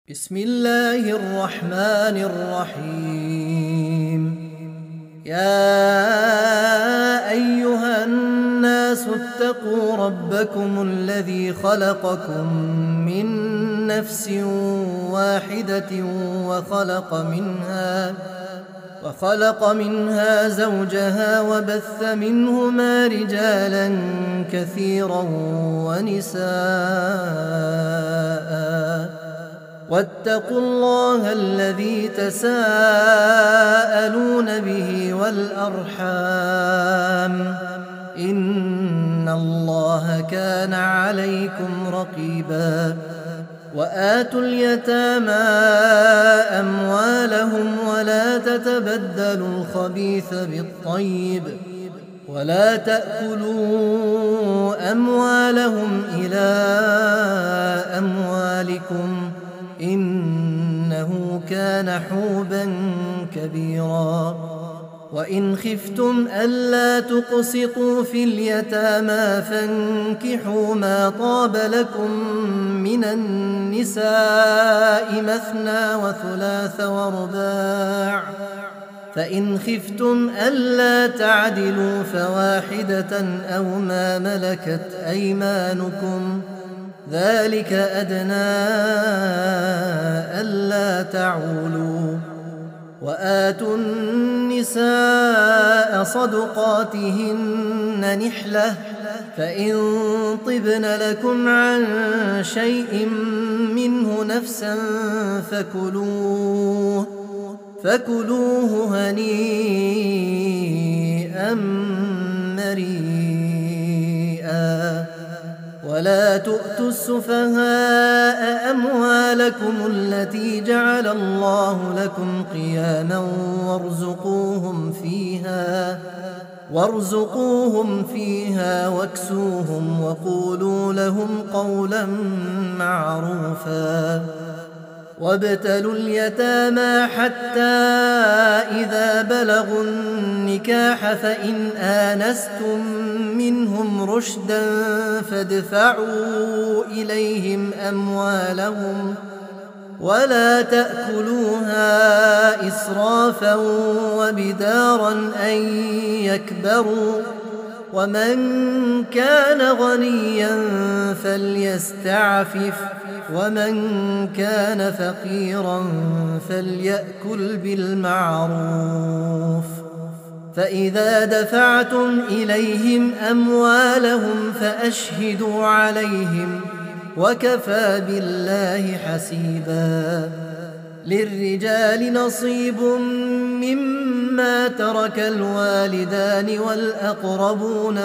بسم الله الرحمن الرحيم. يا أيها الناس اتقوا ربكم الذي خلقكم من نفس واحدة وخلق منها زوجها وبث منهما رجالا كثيرا ونساء واتقوا الله الذي تساءلون به والأرحام إن الله كان عليكم رقيبا. وآتوا اليتامى أموالهم ولا تتبدلوا الخبيث بالطيب ولا تأكلوا أموالهم إلى أموالكم إنه كان حوبا كبيرا. وإن خفتم ألا تقسطوا في اليتامى فانكحوا ما طاب لكم من النساء مثنى وثلاث ورباع، فإن خفتم ألا تعدلوا فواحدة أو ما ملكت أيمانكم ذلك أدنى ألا تعولوا. وآتوا النساء صدقاتهن نحلة، فإن طبن لكم عن شيء منه نفسا فكلوه هنيئا مريئا. ولا تؤتوا السفهاء أموالكم التي جعل الله لكم قياما وارزقوهم فيها واكسوهم وقولوا لهم قولا معروفا. وابتلوا اليتامى حتى إذا بلغوا النكاح فإن آنستم منهم رشدا فادفعوا إليهم أموالهم ولا تأكلوها إسرافا وبدارا أن يكبروا. ومن كان غنيا فليستعفف ومن كان فقيرا فليأكل بالمعروف. فإذا دفعتم إليهم أموالهم فأشهدوا عليهم وكفى بالله حسيبا. للرجال نصيب مما ترك الوالدان والأقربون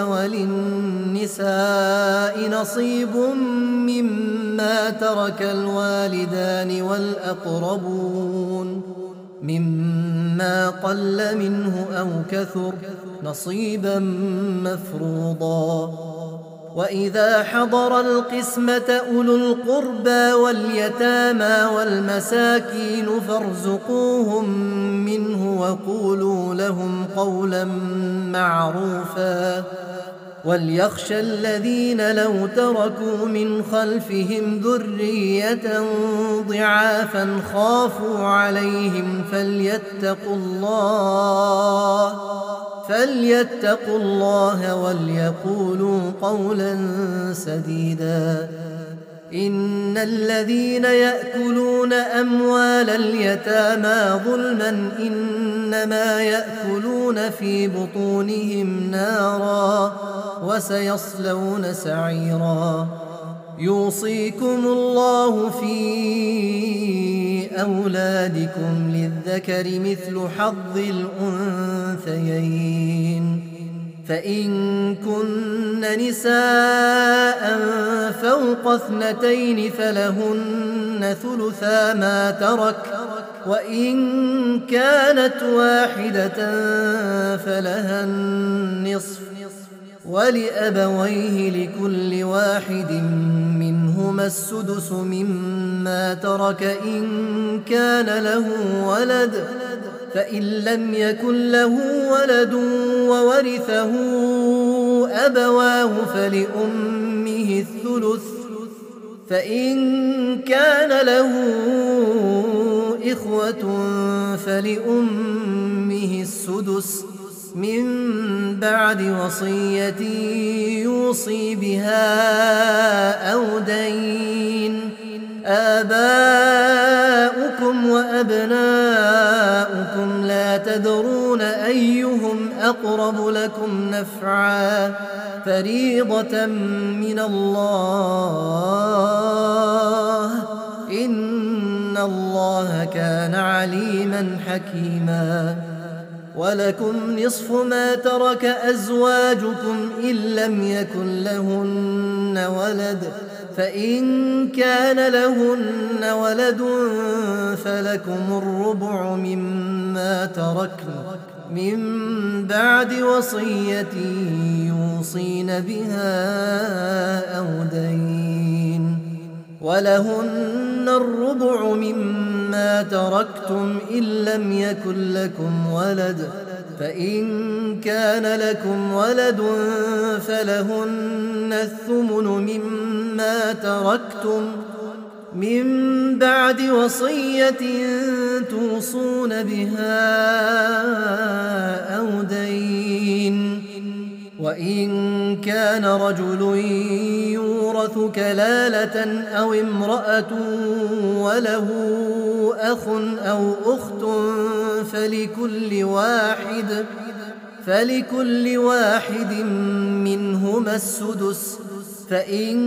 وللنساء نصيب مما ترك الوالدان والأقربون مما قل منه أو كثر نصيبا مفروضا. وإذا حضر القسمة أولو القربى واليتامى والمساكين فارزقوهم منه وقولوا لهم قولا معروفا. وليخشى الذين لو تركوا من خلفهم ذرية ضعافا خافوا عليهم فليتقوا الله وليقولوا قولا سديدا. إن الذين يأكلون أموال اليتامى ظلما إنما يأكلون في بطونهم نارا وسيصلون سعيرا. يوصيكم الله في أولادكم للذكر مثل حظ الأنثيين، فإن كن نساء فوق 2 فلهن ثلثا ما ترك، وإن كانت واحدة فلها النصف، ولأبويه لكل واحد منهما السدس مما ترك إن كان له ولد، فإن لم يكن له ولد وورثه أبواه فلأمه الثلث، فإن كان له إخوة فلأمه السدس من بعد وصية يوصي بها أو دين. آباؤكم وأبناؤكم لا تدرون أيهم أقرب لكم نفعا فريضة من الله إن الله كان عليما حكيما. ولكم نصف ما ترك أزواجكم إن لم يكن لهن ولد فإن كان لهن ولد فلكم الربع مما تركن من بعد وصية يوصين بها أو دين. ولهن الربع مما تركتم إن لم يكن لكم ولد فإن كان لكم ولد فلهن الثمن مما تركتم من بعد وصية توصون بها أو دين. وإن كان رجل يورث كلالة أو امرأة وله أخ أو أخت فلكل واحد منهما السدس فإن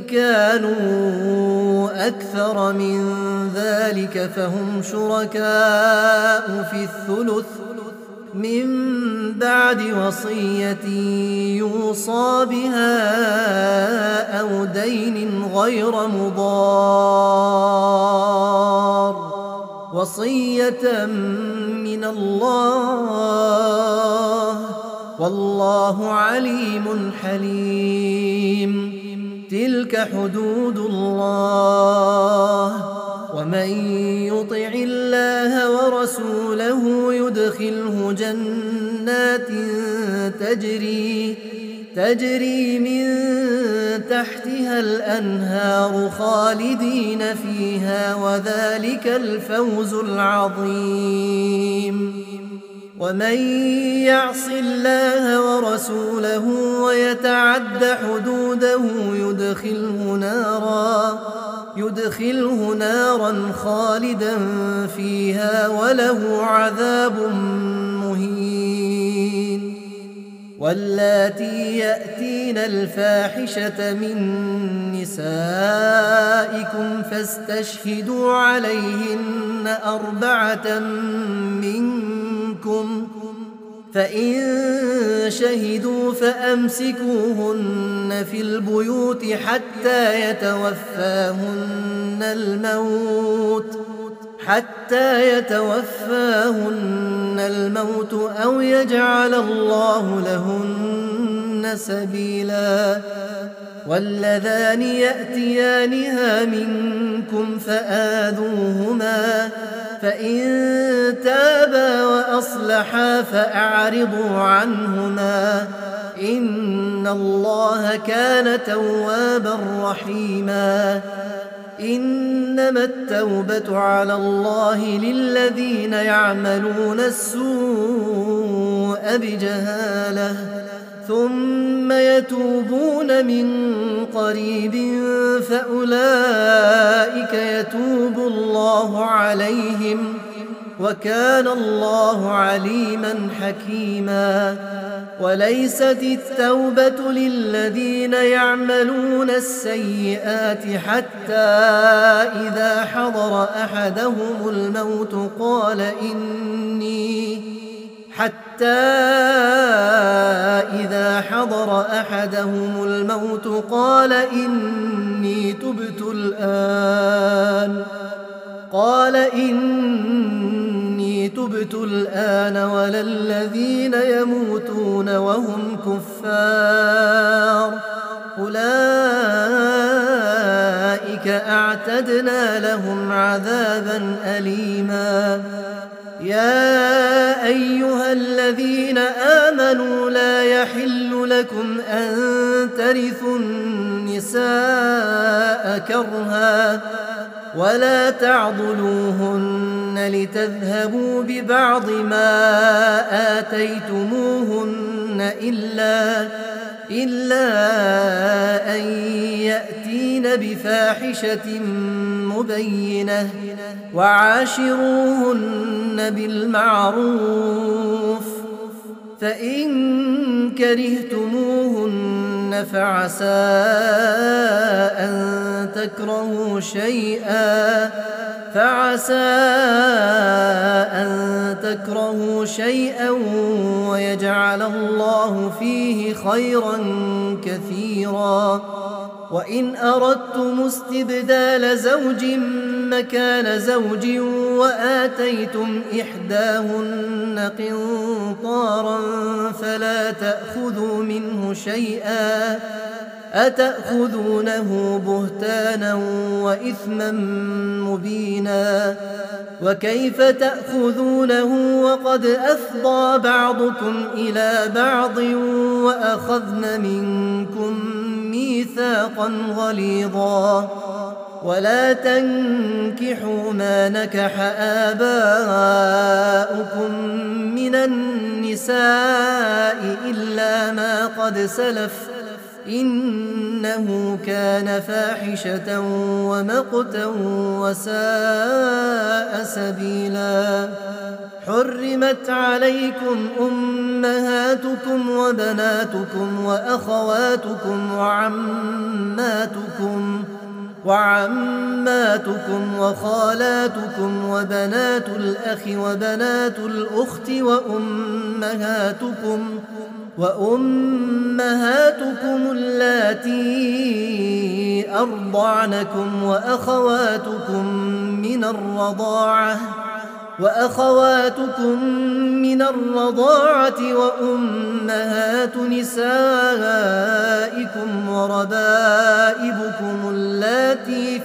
كانوا أكثر من ذلك فهم شركاء في الثلث من بعد وصية يوصى بها أو دين غير مضار وصية من الله والله عليم حليم. تلك حدود الله ومن يطع الله ورسوله يدخله جنات تجري من تحتها الأنهار خالدين فيها وذلك الفوز العظيم. ومن يعص الله ورسوله ويتعد حدوده يدخله نارا خالدا فيها وله عذاب مهين. واللاتي يأتين الفاحشة من نسائكم فاستشهدوا عليهن 4 منكم فإن شهدوا فأمسكوهن في البيوت حتى يتوفاهن الموت أو يجعل الله لهن سبيلا. واللذان يأتيانها منكم فآذوهما فإن تابا وأصلحا فأعرضوا عنهما إن الله كان توابا رحيما. إنما التوبة على الله للذين يعملون السوء بجهالة ثم يتوبون من قريب فأولئك يتوب الله عليهم وكان الله عليما حكيما. وليست التوبة للذين يعملون السيئات حتى إذا حضر أحدهم الموت قال إني تبت الآن ولا الذين يموتون وهم كفار أولئك أعتدنا لهم عذابا أليما. يا أيها الذين آمنوا لا يحل لكم أن ترثوا النساء كرها ولا تعضلوهن لتذهبوا ببعض ما آتيتموهن إلا أن يأتين بفاحشة مبينة وعاشروهن بالمعروف فإن كرهتموهن فعسى أن تكرهوا شيئا ويجعل الله فيه خيرا كثيرا. وإن أردتم استبدال زوج مكان زوج وآتيتم إحداهن قنطارا فلا تأخذوا منه شيئا أتأخذونه بهتانا وإثما مبينا. وكيف تأخذونه وقد أفضى بعضكم إلى بعض وأخذن منكم ميثاقا غليظا. ولا تنكحوا ما نكح آباؤكم من النساء إلا ما قد سلف إنه كان فاحشة ومقتا وساء سبيلا. حرمت عليكم أمهاتكم وبناتكم وأخواتكم وعماتكم وخالاتكم وبنات الأخ وبنات الأخت وأمهاتكم اللاتي أرضعنكم وأخواتكم من الرضاعة وأمهات نسائكم وربائبكم اللاتي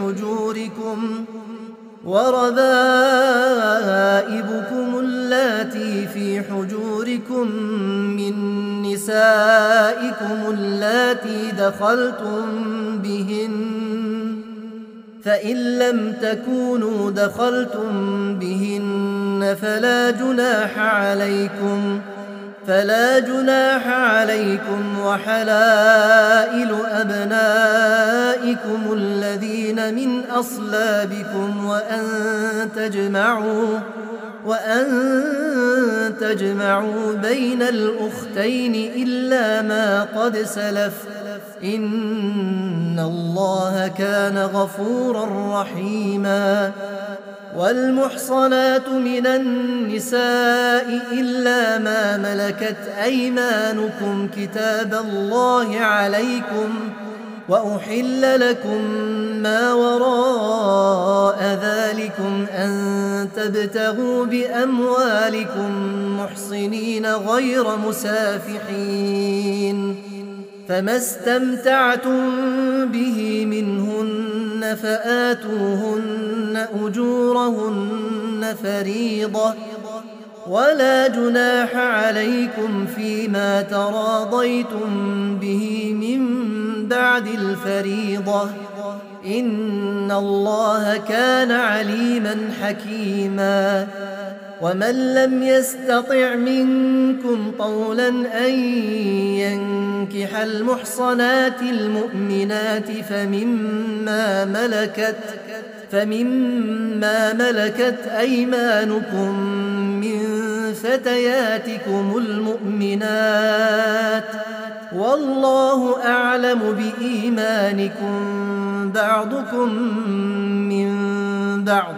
في حجوركم من نسائكم اللاتي دخلتم بهن فإن لم تكونوا دخلتم بهن فلا جناح عليكم وحلائل أبنائكم الذين من أصلابكم وأن تجمعوا بين الأختين إلا ما قد سلف إن الله كان غفورا رحيما. والمحصنات من النساء إلا ما ملكت أيمانكم كتاب الله عليكم وأحل لكم ما وراء ذلكم أن تبتغوا بأموالكم محصنين غير مسافحين فما استمتعتم به منهن فآتوهن أجورهن فريضة ولا جناح عليكم فيما تراضيتم به من بعد الفريضة إن الله كان عليما حكيما. ومن لم يستطع منكم طولا أن ينكح المحصنات المؤمنات فمما ملكت أيمانكم من فتياتكم المؤمنات والله أعلم بإيمانكم بعضكم من بعض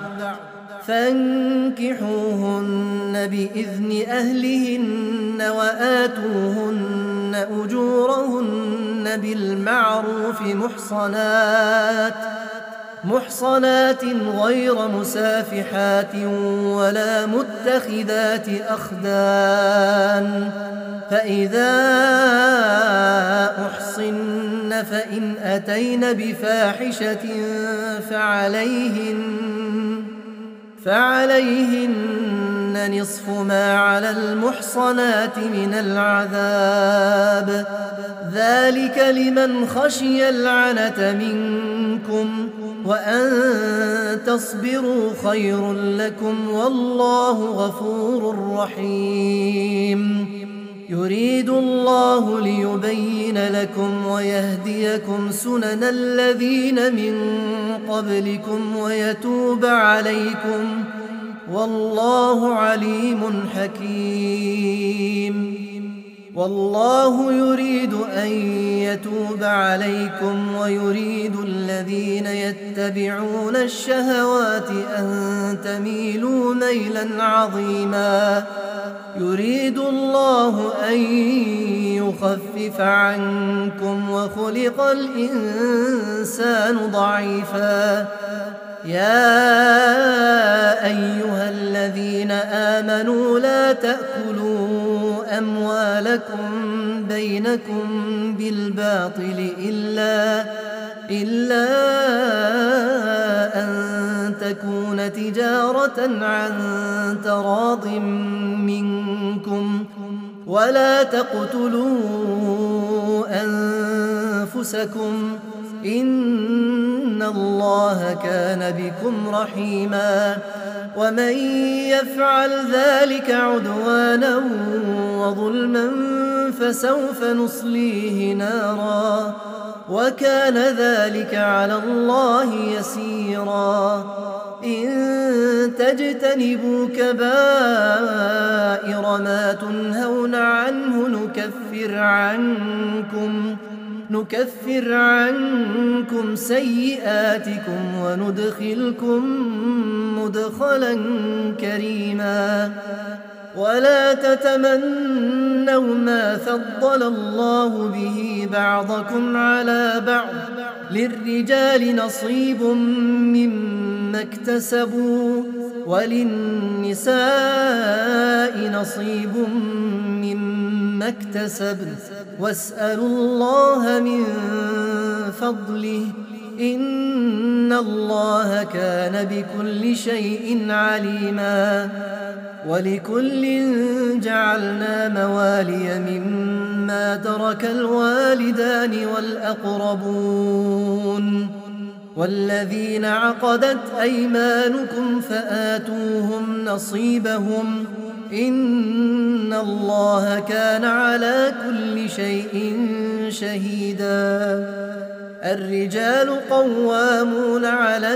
فانكحوهن بإذن أهلهن وآتوهن أجورهن بالمعروف محصنات غير مسافحات ولا متخذات أخدان فإذا أحصن فإن أتين بفاحشة فعليهن نصف ما على المحصنات من العذاب ذلك لمن خشي العنة منكم وأن تصبروا خير لكم والله غفور رحيم يريد الله ليبين لكم ويهديكم سنن الذين من قبلكم ويتوب عليكم والله عليم حكيم والله يريد أن يتوب عليكم ويريد الذين يتبعون الشهوات أن تميلوا ميلا عظيما يريد الله أن يخفف عنكم وخلق الإنسان ضعيفا يا أيها الذين آمنوا لا تأكلوا أموالكم بينكم بالباطل إلا أن تكون تجارة عن تراض منكم ولا تقتلوا أنفسكم إن الله كان بكم رحيما ومن يفعل ذلك عدوانا وظلما فسوف نصليه نارا وكان ذلك على الله يسيرا إن تجتنبوا كبائر ما تنهون عنه نكفر عنكم سيئاتكم وندخلكم مدخلا كريما ولا تتمنوا ما فضل الله به بعضكم على بعض للرجال نصيب مما اكتسبوا وللنساء نصيب مما اكتسبن واسألوا الله من فضله إن الله كان بكل شيء عليما ولكل جعلنا موالي مما ترك الوالدان والأقربون والذين عقدت أيمانكم فآتوهم نصيبهم إن الله كان على كل شيء شهيدا الرجال قوامون على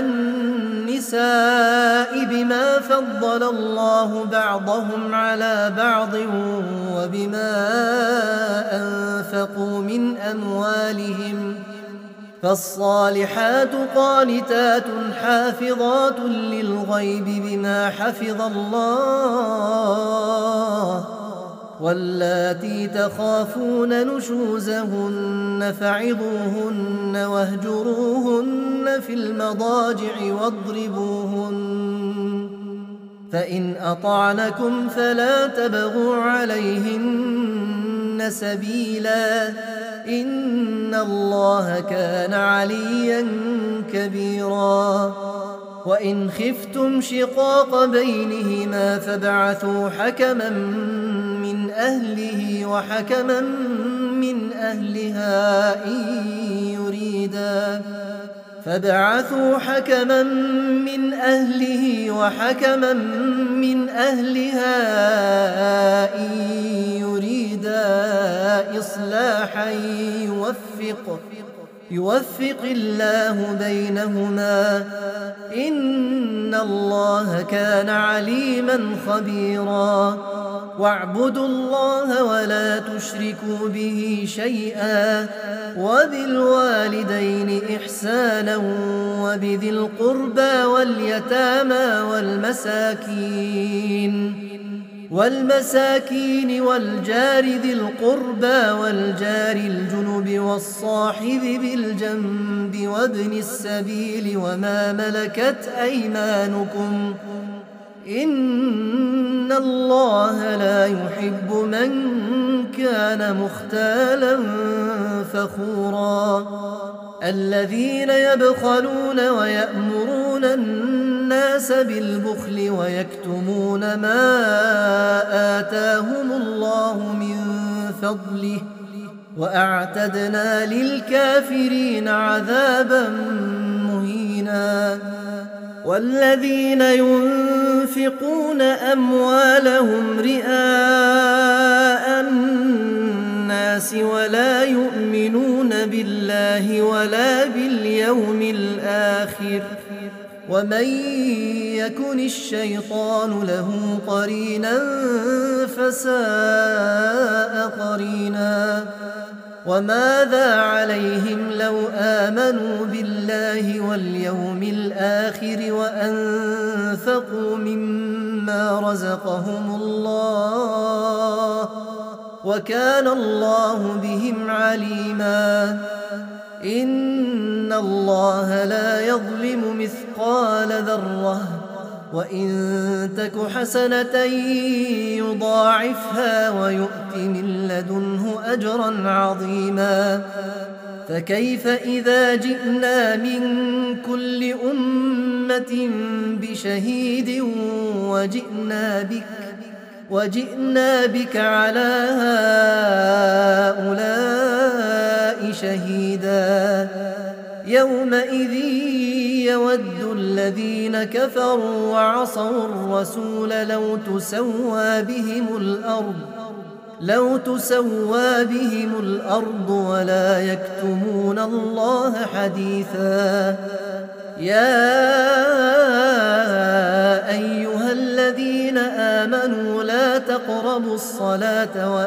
النساء بما فضل الله بعضهم على بعض وبما أنفقوا من أموالهم فالصالحات قانتات حافظات للغيب بما حفظ الله واللاتي تخافون نشوزهن فعظوهن واهجروهن في المضاجع واضربوهن فإن أطعنكم فلا تبغوا عليهن سبيلا إن الله كان عليا كبيرا وإن خفتم شقاق بينهما فابعثوا حكما من أهله وحكما من أهلها فابعثوا حكما من أهله وحكما من أهلها إن يريدا إصلاحا يوفق الله بينهما إن الله كان عليما خبيرا واعبدوا الله ولا تشركوا به شيئا وبالوالدين إحسانا وبذي القربى واليتامى والمساكين والجار ذي القربى والجار الجنب والصاحب بالجنب وابن السبيل وما ملكت أيمانكم إن الله لا يحب من كان مختالا فخورا الذين يبخلون ويأمرون الناس بالبخل ويكتمون ما آتاهم الله من فضله وأعتدنا للكافرين عذابا مهينا قرينا والذين ينفقون أموالهم رئاء الناس ولا يؤمنون بالله ولا باليوم الآخر ومن يكن الشيطان له قرينا فساء قرينا وماذا عليهم لو آمنوا بالله واليوم الآخر وأنفقوا مما رزقهم الله وكان الله بهم عليما إن الله لا يظلم مثقال ذرة وإن تك حسنة يضاعفها ويؤت من لدنه أجرا عظيما فكيف إذا جئنا من كل أمة بشهيد وجئنا بك على هؤلاء شهيدا يومئذ يود الذين كفروا وعصوا الرسول لو تسوى بهم الأرض ولا يكتمون الله حديثا يا أيها الذين آمنوا لا تقربوا الصلاة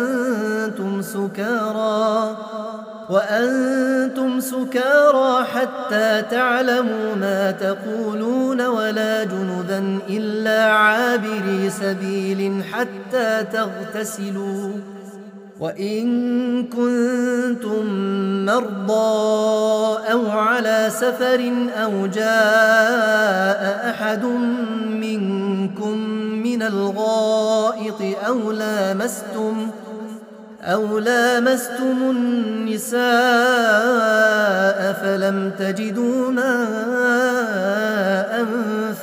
وأنتم سكارى حتى تعلموا ما تقولون ولا جنبا إلا عابري سبيل حتى تغتسلوا وإن كنتم مرضى أو على سفر أو جاء أحد منكم من الغائط أو لامستم النساء فلم تجدوا ماء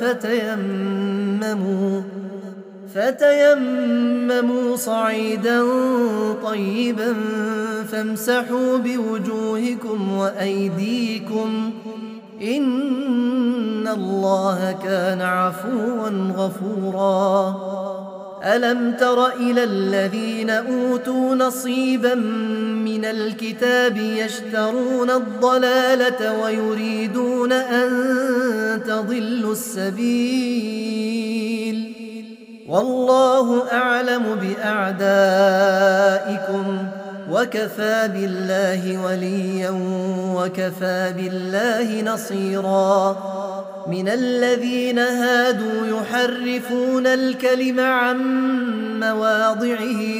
فتيمموا صعيدا طيبا فامسحوا بوجوهكم وأيديكم إن الله كان عفوا غفورا ألم تر إلى الذين أوتوا نصيبا من الكتاب يشترون الضلالة ويريدون أن تضلوا السبيل والله أعلم بأعدائكم وكفى بالله وليا وكفى بالله نصيرا من الذين هادوا يحرفون الكلم عن مواضعه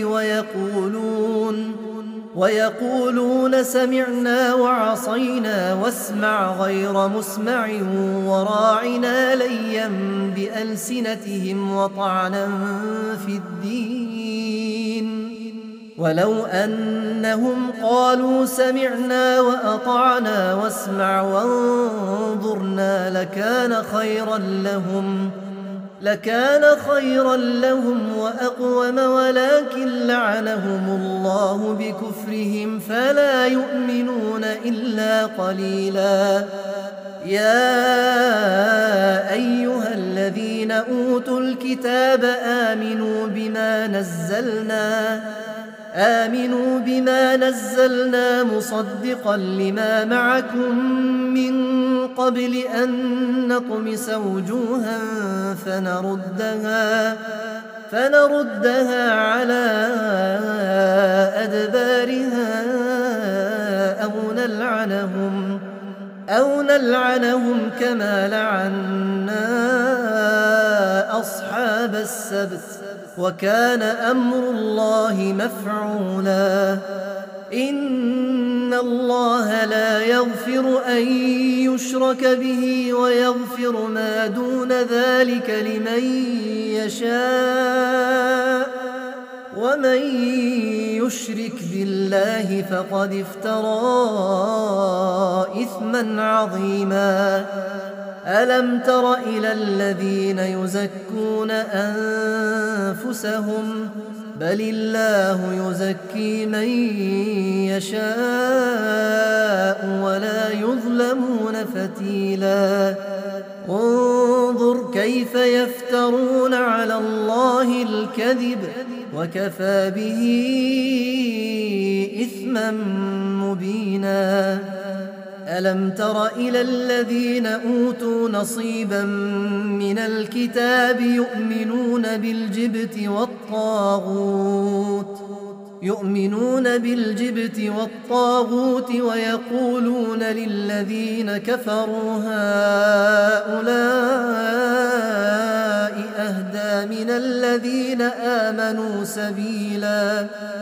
ويقولون سمعنا وعصينا واسمع غير مسمع وراعنا ليا بألسنتهم وطعنا في الدين ولو أنهم قالوا سمعنا وأطعنا واسمع وانظرنا لكان خيرا لهم وأقوم ولكن لعنهم الله بكفرهم فلا يؤمنون إلا قليلا يا أيها الذين أوتوا الكتاب آمنوا بما نزلنا مصدقا لما معكم من قبل أن نطمس وجوها فنردها على أدبارها أو نلعنهم كما لعنا أصحاب السبت وكان أمر الله مفعولا إن الله لا يغفر أن يشرك به ويغفر ما دون ذلك لمن يشاء ومن يشرك بالله فقد افترى إثما عظيما ألم تر إلى الذين يزكون أنفسهم بل الله يزكي من يشاء ولا يظلمون فتيلا انظر كيف يفترون على الله الكذب وكفى به إثما مبينا ألم تر إلى الذين أوتوا نصيبا من الكتاب يؤمنون بالجبت والطاغوت ويقولون للذين كفروا هؤلاء أهدى من الذين آمنوا سبيلا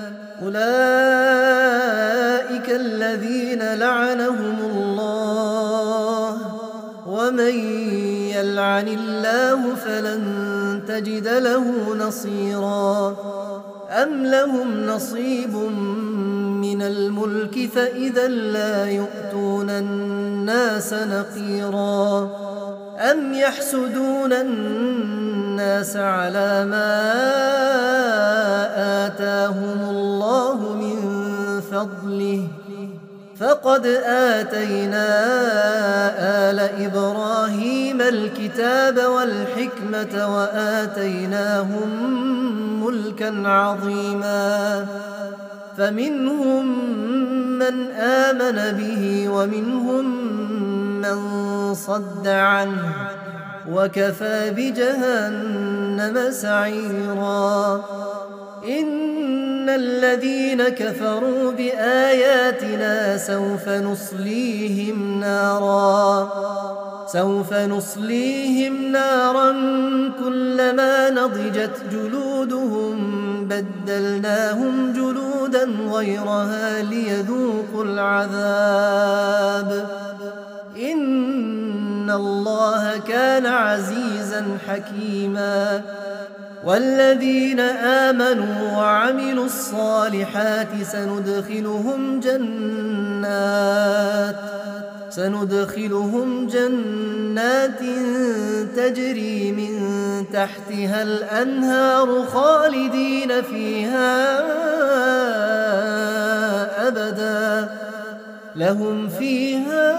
أولئك الذين لعنهم الله ومن يلعن الله فلن تجد له نصيرا أم لهم نصيب من الملك فإذا لا يؤتون الناس نقيرا أم يحسدون الناس على ما آتاهم الله من فضله فقد آتينا آل إبراهيم الكتاب والحكمة وآتيناهم ملكا عظيما فمنهم من آمن به ومنهم من صد عنه وكفى بجهنم سعيرا إن الذين كفروا بآياتنا سوف نصليهم نارا كلما نضجت جلودهم بدلناهم جلودا غيرها ليذوقوا العذاب إن الله كان عزيزا حكيما والذين آمنوا وعملوا الصالحات سندخلهم جنات تجري من تحتها الأنهار خالدين فيها أبدا لهم فيها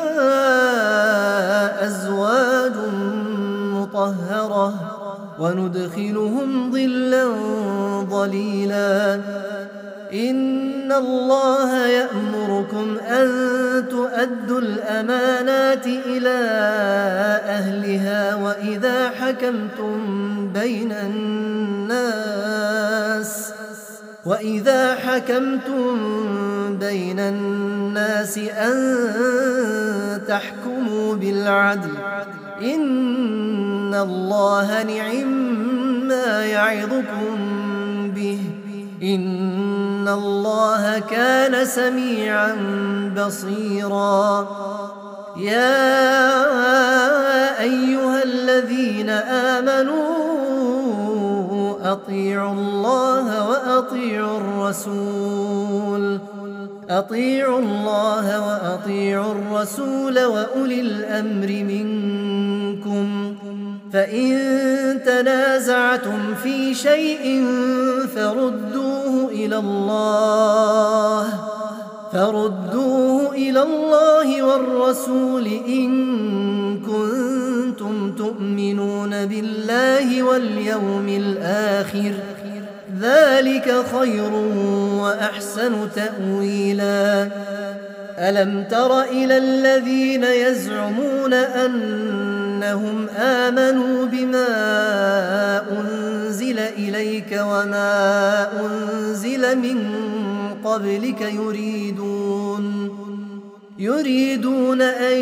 أزواج مطهرة وندخلهم ظلا ظليلا إن الله يأمركم أن تؤدوا الأمانات إلى أهلها وإذا حكمتم بين الناس أن تحكموا بالعدل إن الله نعما يعظكم به إن الله كان سميعا بصيرا يا أيها الذين آمنوا أطيعوا الله وأطيعوا الرسول وأولي الأمر منكم فإن تنازعتم في شيء فردوه إلى الله والرسول إن كنتم تؤمنون بالله واليوم الآخر ذلك خير وأحسن تأويلا ألم تر إلى الذين يزعمون أنهم آمنوا بما أنزل إليك وما أنزل من قبلك يريدون أن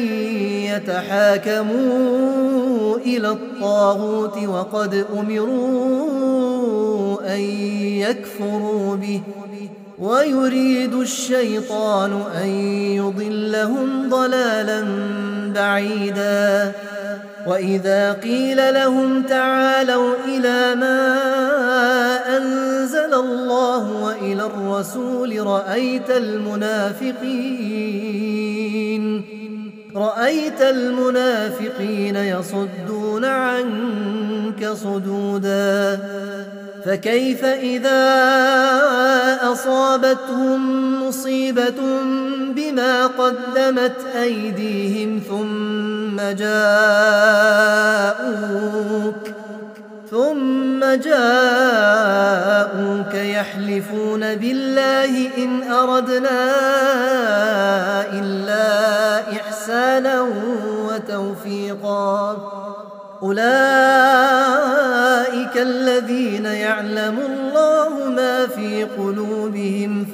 يتحاكموا إلى الطاغوت وقد أمروا أن يكفروا به ويريد الشيطان أن يضلهم ضلالا بعيدا وإذا قيل لهم تعالوا إلى ما أنزل الله وإلى الرسول رأيت المنافقين رأيت المنافقين يصدون عنك صدودا فكيف إذا أصابتهم مصيبة بما قدمت أيديهم ثم جاءوك يحلفون بالله إن أردنا إلا إحسانا وتوفيقا أولئك الذين يعلم الله ما في قلوبهم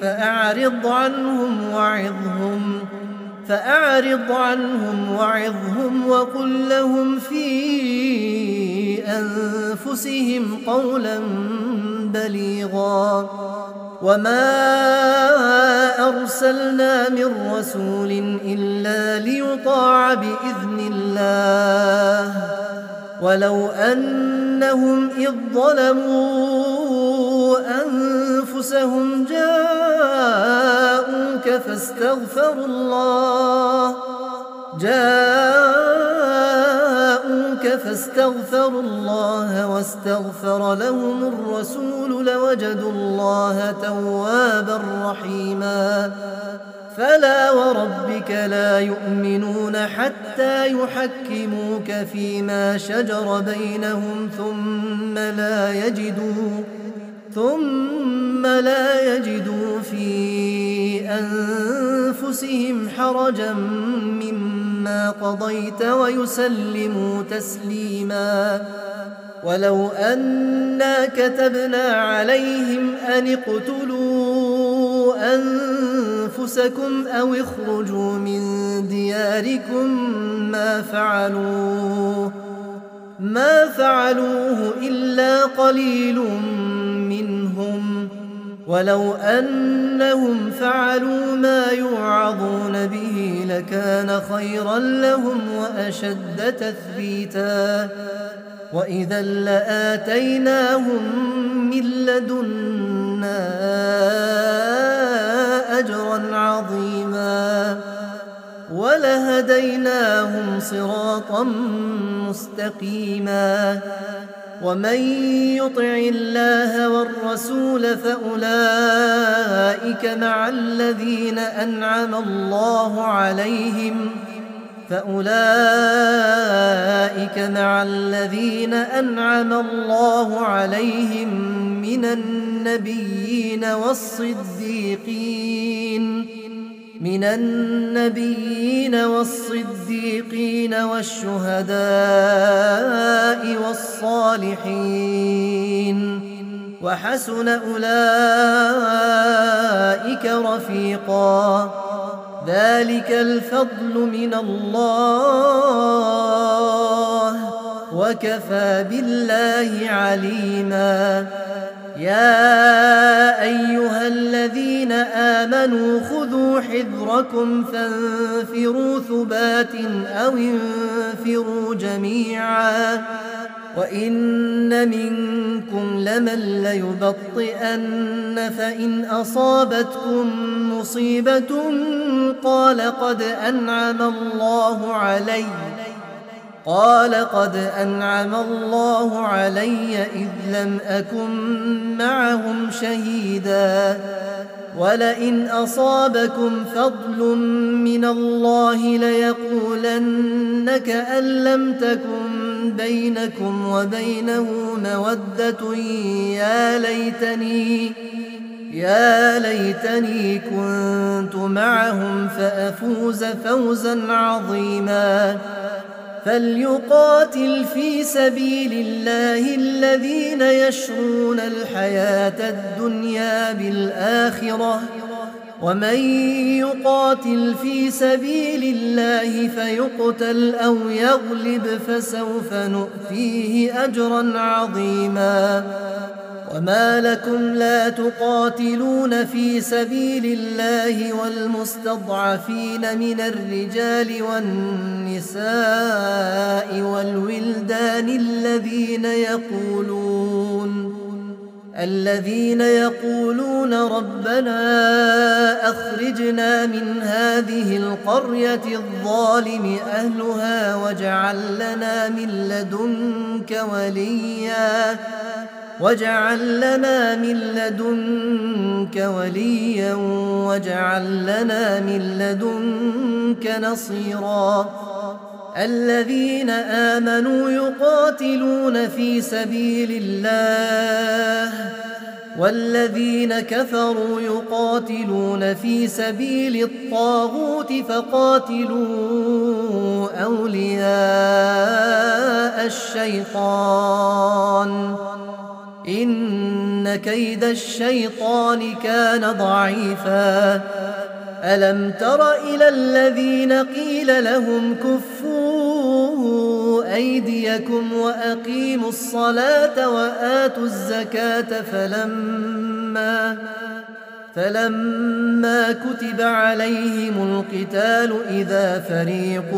فأعرض عنهم وعظهم وقل لهم في أنفسهم قولا بليغا وما أرسلنا من رسول إلا ليطاع بإذن الله ولو أنهم إذ ظلموا أنفسهم جاءوك فاستغفروا الله واستغفر لهم الرسول لوجدوا الله توابا رحيما فلا وربك لا يؤمنون حتى يحكموك فيما شجر بينهم ثم لا يجدوا في أنفسهم حرجا مما قضيت ويسلموا تسليما ولو أنا كتبنا عليهم أن اقتلوا أنفسكم أو اخرجوا من دياركم ما فعلوه إلا قليل منهم ولو أنهم فعلوا ما يوعظون به لكان خيرا لهم وأشد تثبيتا وإذا لآتيناهم من لدنا أجرا عظيما ولهديناهم صراطا مستقيما ومن يطع الله والرسول فأولئك مع الذين أنعم الله عليهم من النبيين والصديقين والشهداء والصالحين وحسن أولئك رفيقا ذلك الفضل من الله وكفى بالله عليما يا أيها الذين آمنوا خذوا حذركم فانفروا ثبات أو انفروا جميعا وإن منكم لمن ليبطئن فإن أصابتكم مصيبة قال قد أنعم الله علي إذ لم أكن معهم شهيدا ولئن أصابكم فضل من الله ليقولن كأن لم تكن بينكم وبينه مودة يا ليتني كنت معهم فأفوز فوزا عظيما فليقاتل في سبيل الله الذين يشرون الحياة الدنيا بالآخرة ومن يقاتل في سبيل الله فيقتل أو يغلب فسوف نؤتيه أجرا عظيما وما لكم لا تقاتلون في سبيل الله والمستضعفين من الرجال والنساء والولدان الذين يقولون ربنا أخرجنا من هذه القرية الظالم أهلها واجعل لنا من لدنك وليا واجعل لنا من لدنك نصيرا الذين آمنوا يقاتلون في سبيل الله والذين كفروا يقاتلون في سبيل الطاغوت فقاتلوا أولياء الشيطان إن كيد الشيطان كان ضعيفا ألم تر إلى الذين قيل لهم كفوا أيديكم وأقيموا الصلاة وآتوا الزكاة فلما كتب عليهم القتال إذا فريق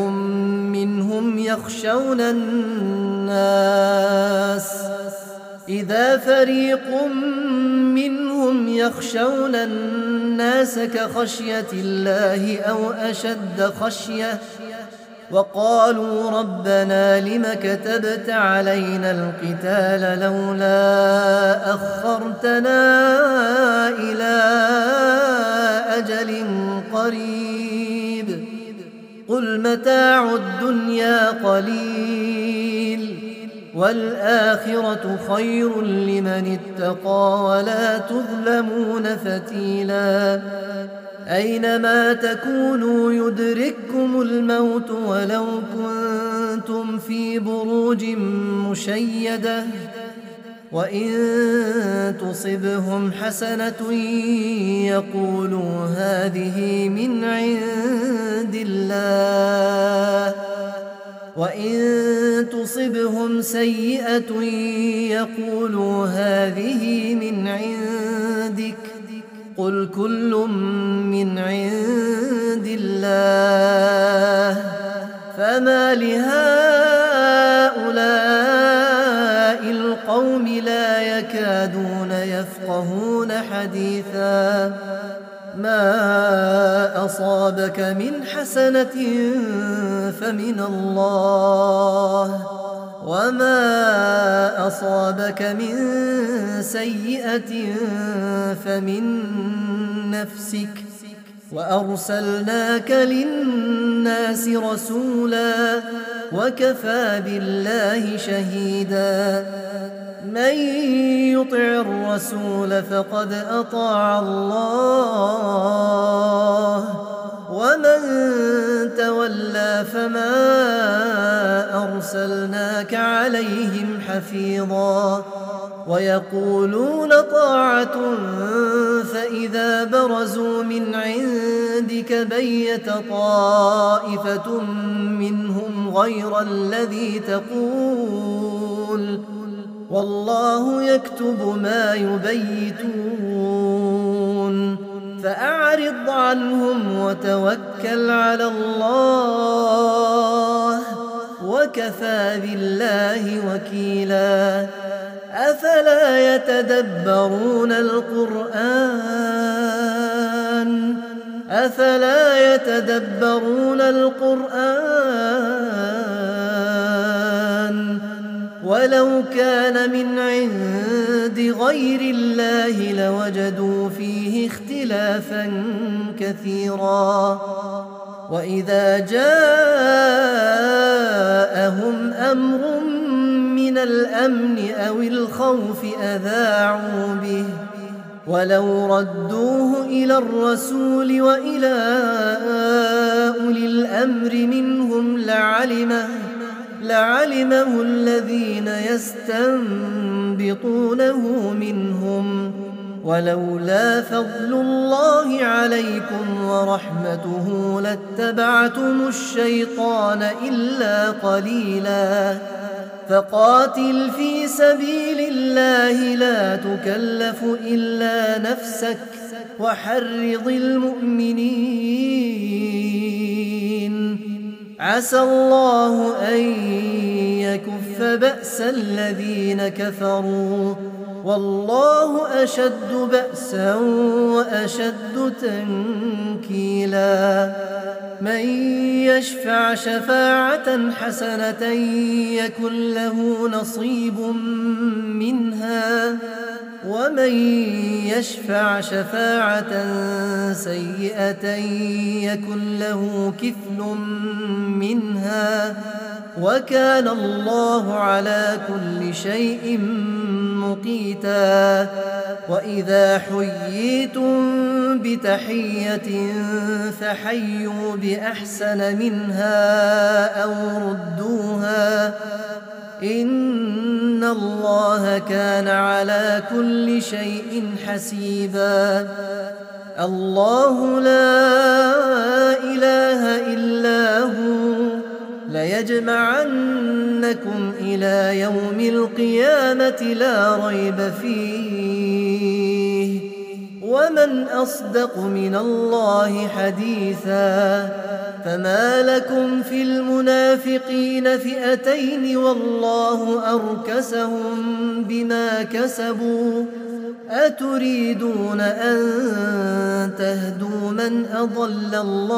منهم يخشون الناس كخشية الله أو أشد خشية وقالوا ربنا لم كتبت علينا القتال لولا أخرتنا إلى أجل قريب قل متاع الدنيا قليل والآخرة خير لمن اتقى ولا تظلمون فتيلا أينما تكونوا يدرككم الموت ولو كنتم في بروج مشيدة وإن تصبهم حسنة يقولوا هذه من عند الله وإن تصبهم سيئة يقولوا هذه من عندك قل كل من عند الله فما لهؤلاء القوم لا يكادون يفقهون حديثا ما أصابك من حسنة فمن الله وما أصابك من سيئة فمن نفسك وأرسلناك للناس رسولا وكفى بالله شهيدا من يطع الرسول فقد أطاع الله ومن تولى فما أرسلناك عليهم حفيظا ويقولون طاعة فإذا برزوا من عندك بيت طائفة منهم غير الذي تقول والله يكتب ما يبيتون فأعرض عنهم وتوكل على الله وكفى بالله وكيلا أفلا يتدبرون القرآن ولو كان من عند غير الله لوجدوا فيه اختلافا كثيرا وإذا جاءهم أمر من الأمن أو الخوف أذاعوا به ولو ردوه إلى الرسول وإلى أولي الأمر منهم لعلمه الذين يستنبطونه منهم ولولا فضل الله عليكم ورحمته لاتبعتم الشيطان إلا قليلا فقاتل في سبيل الله لا تكلف إلا نفسك وحرض المؤمنين عسى الله أن يكف كيف بأس الذين كفروا والله أشد بأسا وأشد تنكيلا من يشفع شفاعة حسنة يكن له نصيب منها ومن يشفع شفاعة سيئة يكن له كفل منها وكان الله على كل شيء مقيتا وإذا حييتم بتحية فحيوا بأحسن منها أو ردوها إن الله كان على كل شيء حسيبا الله لا إله إلا هو ليجمعنكم إلى يوم القيامة لا ريب فيه ومن أصدق من الله حديثا فما لكم في المنافقين فئتين والله أركسهم بما كسبوا أتريدون أن تهدوا من أضل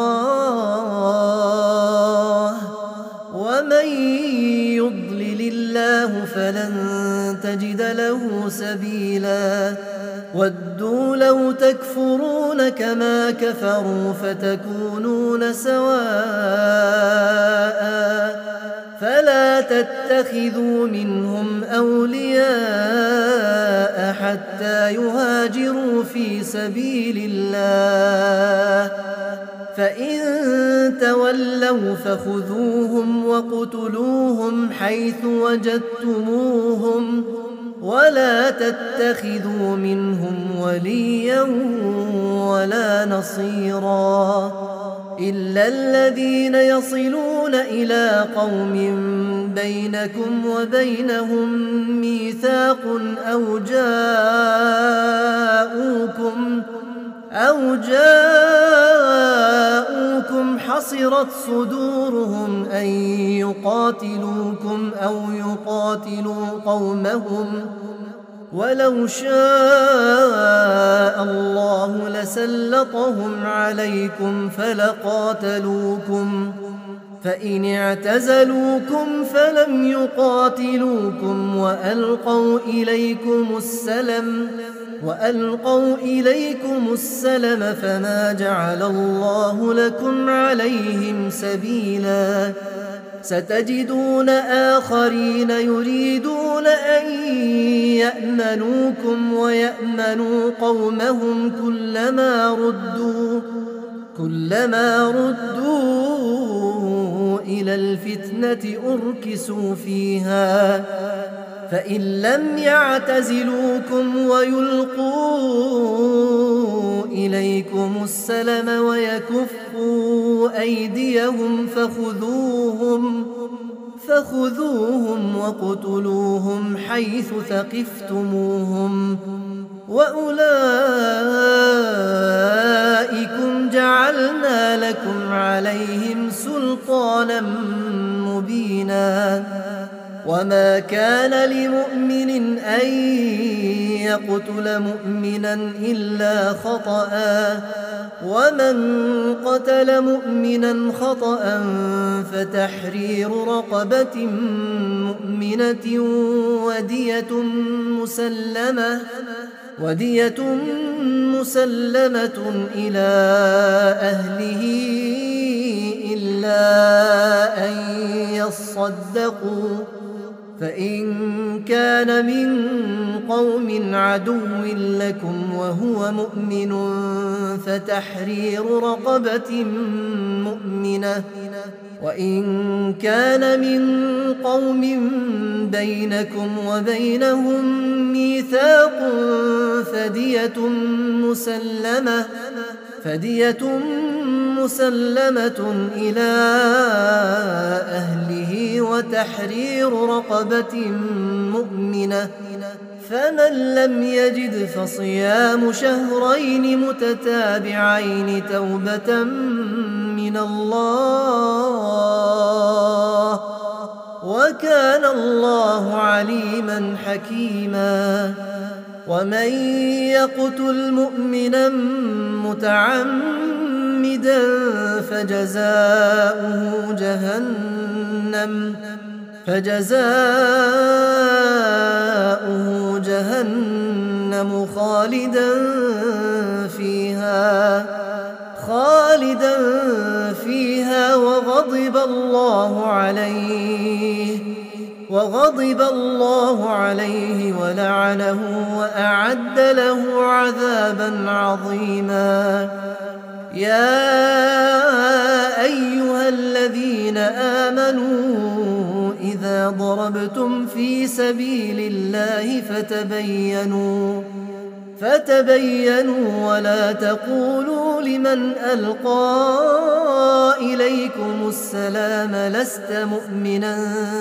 الله ومن يضلل الله فلن تجد له سبيلا ودوا لو تكفرون كما كفروا فتكونون سواء فلا تتخذوا منهم أولياء حتى يهاجروا في سبيل الله فإن تولوا فخذوهم وقتلوهم حيث وجدتموهم ولا تتخذوا منهم وليا ولا نصيرا إلا الذين يصلون إلى قوم بينكم وبينهم ميثاق أو جاءوكم حصرت صدورهم أن يقاتلوكم أو يقاتلوا قومهم ولو شاء الله لسلطهم عليكم فلقاتلوكم فإن اعتزلوكم فلم يقاتلوكم وألقوا إليكم السلم فما جعل الله لكم عليهم سبيلا ستجدون آخرين يريدون أن يأمنوكم ويأمنوا قومهم كلما ردوا إلى الفتنة أركسوا فيها فإن لم يعتزلوكم ويلقوا إليكم السلم ويكفوا أيديهم فخذوهم وقتلوهم حيث ثقفتموهم وأولئكم جعلنا لكم عليهم سلطانا مبينا وما كان لمؤمن أن يقتل مؤمنا إلا خطأ ومن قتل مؤمنا خطأ فتحرير رقبة مؤمنة ودية مسلمة إلى أهله إلا أن يصدقوا فإن كان من قوم عدو لكم وهو مؤمن فتحرير رقبة مؤمنة وإن كان من قوم بينكم وبينهم ميثاق فدية مسلمة إلى أهله وتحرير رقبة مؤمنة فمن لم يجد فصيام شهرين متتابعين توبة من الله وكان الله عليما حكيما. ومن يقتل مؤمنا متعمدا فجزاؤه جهنم خالدا فيها وغضب الله عليه ولعنه وأعد له عذابا عظيما. يا أيها الذين آمنوا إذا ضربتم في سبيل الله فتبينوا ولا تقولوا لمن ألقى إليكم السلام لست مؤمنا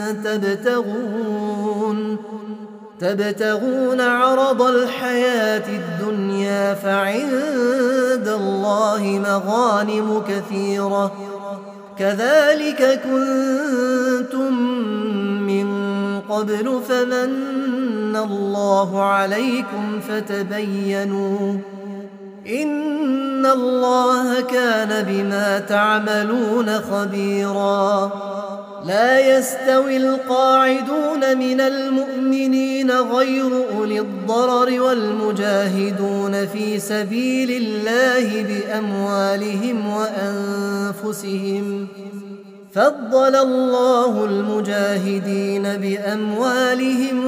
تبتغون عرض الحياة الدنيا فعند الله مغانم كثيرة كذلك كنتم من قبل فمن الله عليكم فتبينوا إن الله كان بما تعملون خبيرا. لا يستوي القاعدون من المؤمنين غير أولي الضرر والمجاهدون في سبيل الله بأموالهم وأنفسهم فضل الله المجاهدين بأموالهم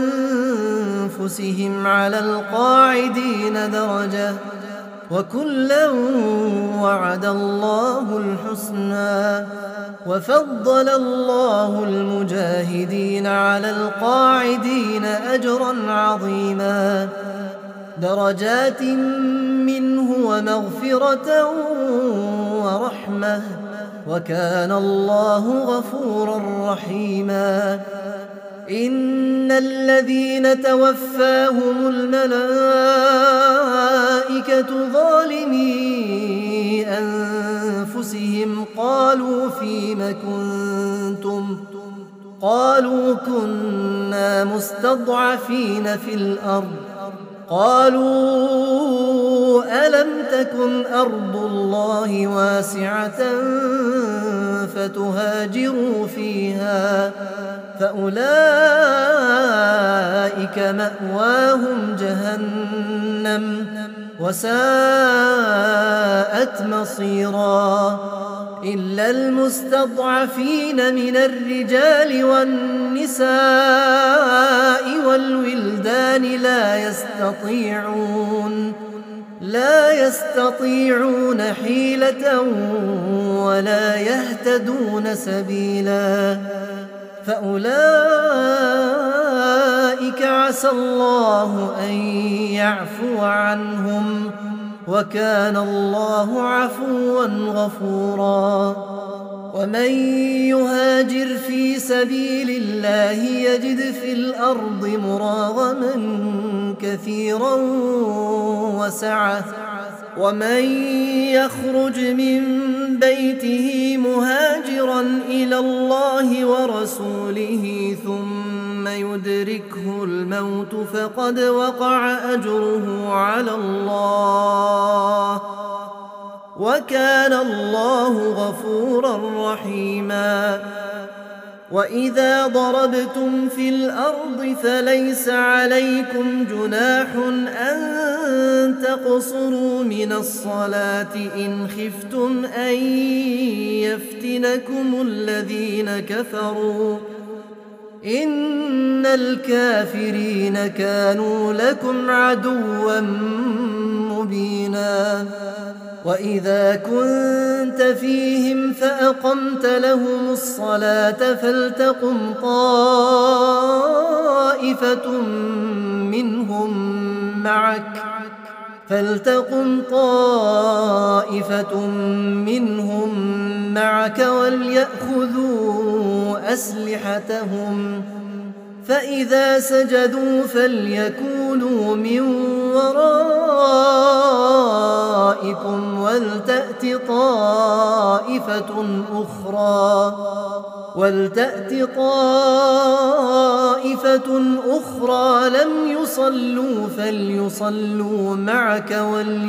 وأنفسهم على القاعدين درجة وكلا وعد الله الحسنى وفضل الله المجاهدين على القاعدين أجرا عظيما درجات منه ومغفرة ورحمة وكان الله غفورا رحيما. إن الذين توفاهم الملائكة ظالمي أنفسهم قالوا فيم كنتم قالوا كنا مستضعفين في الأرض قالوا ألم تكن أرض الله واسعة فتهاجروا فيها فأولئك مأواهم جهنم وساءت مصيرا. إلا المستضعفين من الرجال والنساء والولدان لا يستطيعون حيلة ولا يهتدون سبيلا فأولئك عسى الله أن يعفو عنهم وكان الله عفوا غفورا. ومن يهاجر في سبيل الله يجد في الأرض مراغما كثيرا وسعة ومن يخرج من بيته مهاجرا إلى الله ورسوله ثم يدركه الموت فقد وقع أجره على الله وكان الله غفورا رحيما. وإذا ضربتم في الأرض فليس عليكم جناح أن تقصروا من الصلاة إن خفتم أن يفتنكم الذين كفروا إن الكافرين كانوا لكم عدوا مبينا. وإذا كنت فيهم فأقمت لهم الصلاة فلتقم طائفة منهم معك وليأخذوا أسلحتهم فإذا سجدوا فليكونوا من ورائكم ولتأت طائفة أخرى ولتأت طائفة أخرى لم يصلوا فليصلوا معك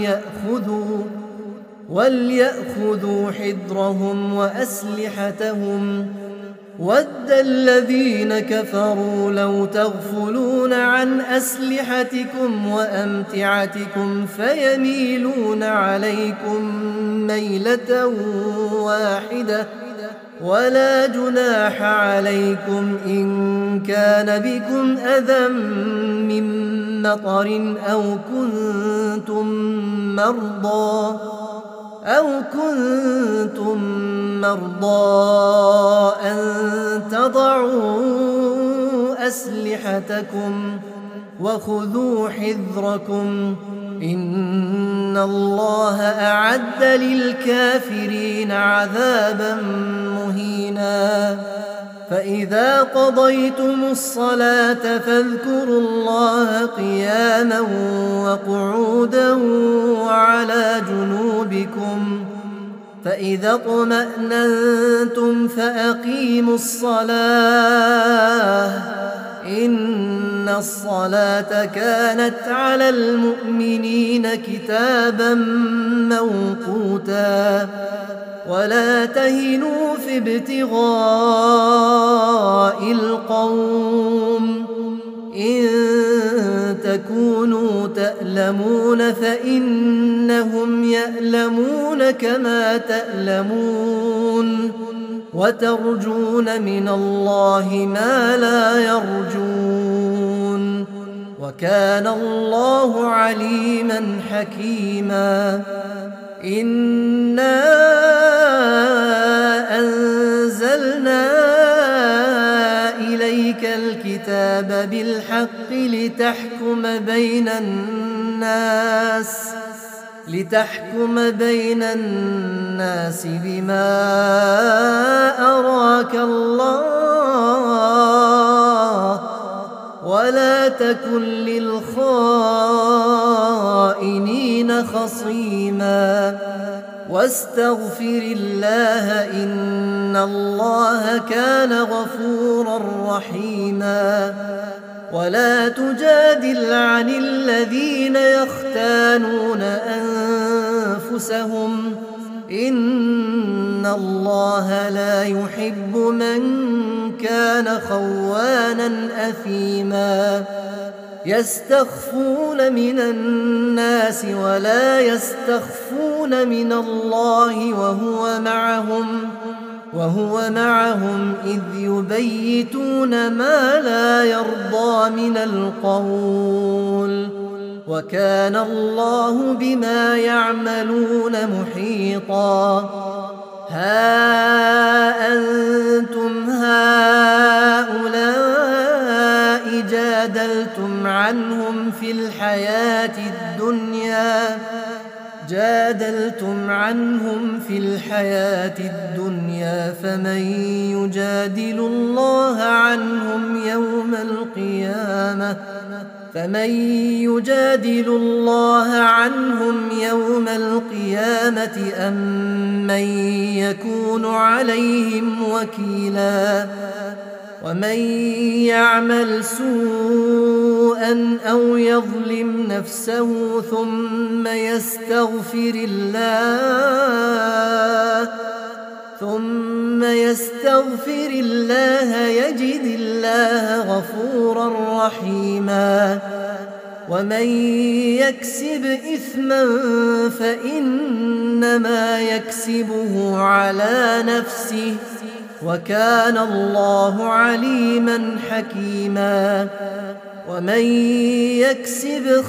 وليأخذوا حذرهم وأسلحتهم. ود الذين كفروا لو تغفلون عن أسلحتكم وأمتعتكم فيميلون عليكم ميلة واحدة، ولا جناح عليكم إن كان بكم أذى من مطر أو كنتم مرضى أن تضعوا أسلحتكم وخذوا حذركم إن الله أعد للكافرين عذابا مهينا. فإذا قضيتم الصلاة فاذكروا الله قياما وقعودا وعلى جنوبكم، فإذا اطمأننتم فأقيموا الصلاة إن الصلاة كانت على المؤمنين كتابا موقوتا. ولا تهنوا في ابتغاء القوم إن تكونوا تألمون فإنهم يألمون كما تألمون، وترجون من الله ما لا يرجون، وكان الله عليما حكيما. إنا أنزلنا إليك الكتاب بالحق لتحكم بين الناس بما أراك الله، ولا تكن للخائنين خصيما، واستغفر الله إن الله كان غفورا رحيما. ولا تجادل عن الذين يختانون أنفسهم إن الله لا يحب من كان خوانا أثيما. يستخفون من الناس ولا يستخفون من الله وهو معهم إذ يبيتون ما لا يرضى من القول، وكان الله بما يعملون محيطا. ها أنتم هؤلاء جادلتم عنهم في الحياة الدنيا فمن يجادل الله عنهم يوم القيامة أم من يكون عليهم وكيلا. ومن يعمل سوءا أو يظلم نفسه ثم يستغفر الله يجد الله غفورا رحيما. ومن يكسب إثما فإنما يكسبه على نفسه وكان الله عليما حكيما. ومن يكسب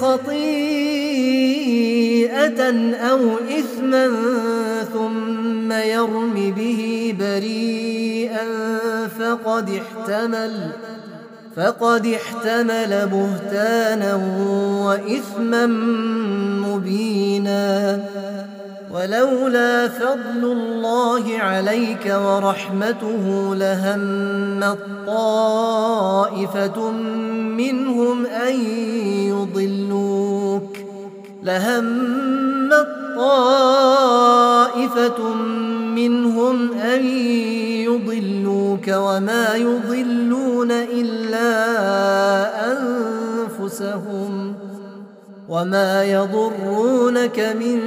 خطيئة أو إثما ثم يرم به بريئا فقد احتمل بهتانا وإثما مبينا. ولولا فضل الله عليك ورحمته لهمت طائفة منهم أن يضلوك وما يضلون إلا أنفسهم وما يضرونك من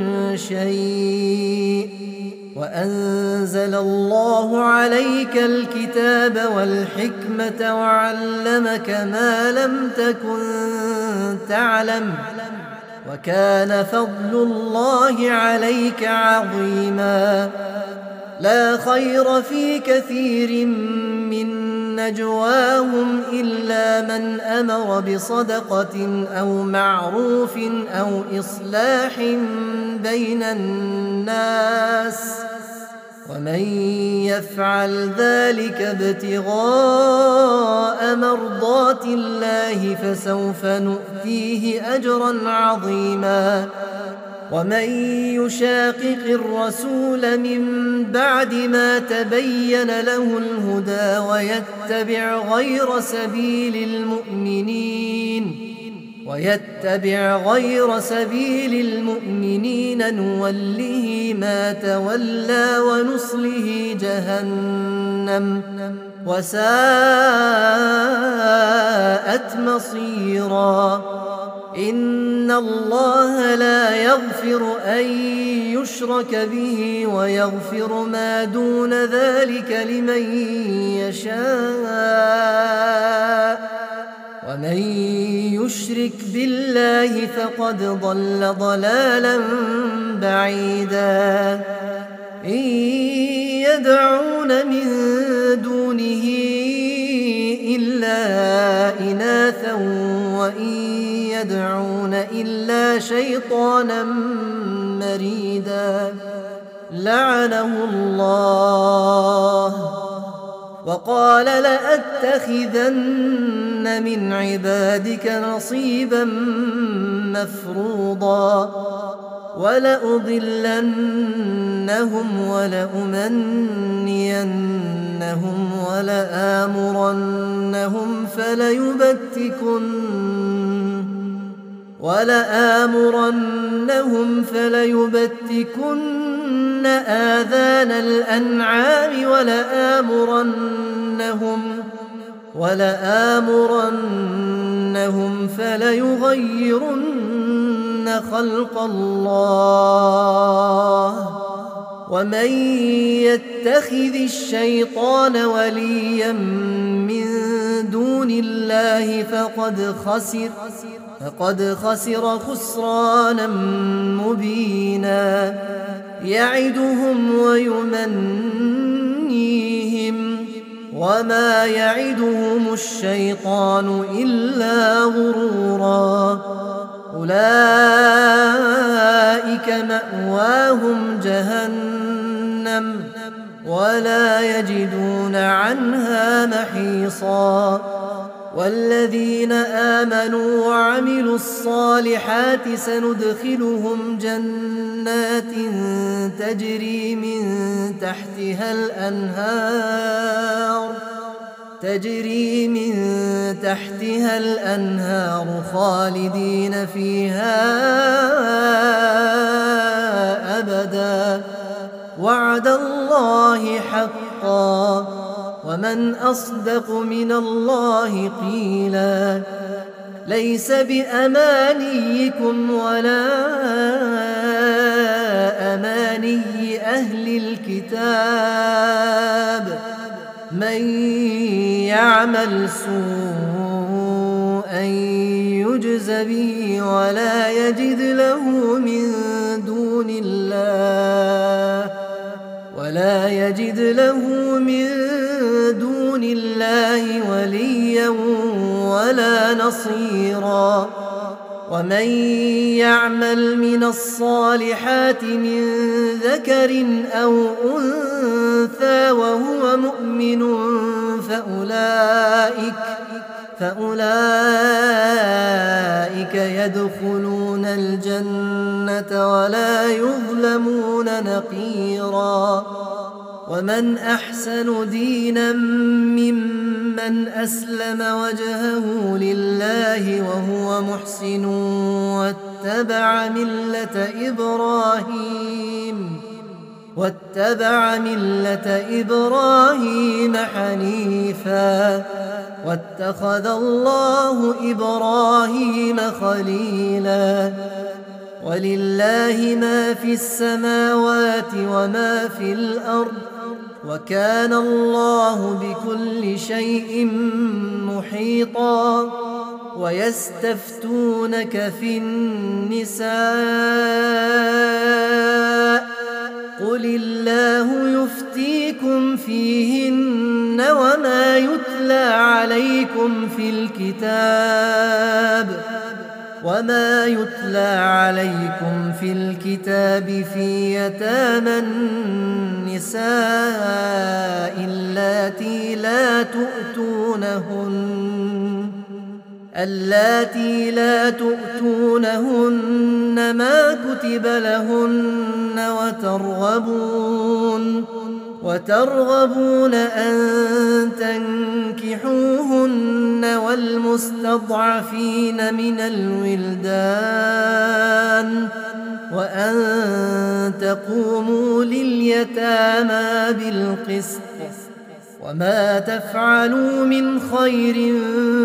شيء وأنزل الله عليك الكتاب والحكمة وعلمك ما لم تكن تعلم وكان فضل الله عليك عظيما لا خير في كثير من نجواهم إلا من أمر بصدقة أو معروف أو إصلاح بين الناس ومن يفعل ذلك ابتغاء مرضات الله فسوف نؤتيه أجرا عظيما ومن يشاقق الرسول من بعد ما تبين له الهدى ويتبع غير سبيل المؤمنين نوله ما تولى ونصله جهنم وساءت مصيرا إن الله لا يغفر أن يشرك به ويغفر ما دون ذلك لمن يشاء ومن يشرك بالله فقد ضل ضلالا بعيدا إن يدعون من دونه إلا إناثا وإن يدعون إلا شيطانا مريدا لعنه الله وقال لأتخذن من عبادك نصيبا مفروضا ولأضلنهم ولأمنينهم ولآمرنهم فليبتكن آذان الأنعام ولآمرنهم فليغيرن خلق الله ومن يتخذ الشيطان وليا من دون الله فقد خسر خسرانا مبينا يعدهم ويمنيهم وما يعدهم الشيطان إلا غرورا أولئك مأواهم جهنم ولا يجدون عنها محيصا والذين آمنوا وعملوا الصالحات سندخلهم جنات تجري من تحتها الأنهار خالدين فيها أبدا وعد الله حقا ومن أصدق من الله قيلا ليس بأمانيكم ولا أماني أهل الكتاب من يعمل سوءا يجز به ولا يجد له من دون الله وليا ولا نصيرا ومن يعمل من الصالحات من ذكر أو أنثى وهو مؤمن فأولئك يدخلون الجنة ولا يظلمون نقيرا ومن أحسن دينا ممن أسلم وجهه لله وهو محسن واتبع ملة إبراهيم واتبع ملة إبراهيم حنيفا واتخذ الله إبراهيم خليلا ولله ما في السماوات وما في الأرض وكان الله بكل شيء محيطا ويستفتونك في النساء قل الله يفتيكم فيهن وما يتلى عليكم في الكتاب في يتامى النساء اللاتي لا تؤتونهن ما كتب لهن وترغبون أن تنكحوهن والمستضعفين من الولدان وأن تقوموا لليتامى بالقسط وما تفعلوا من خير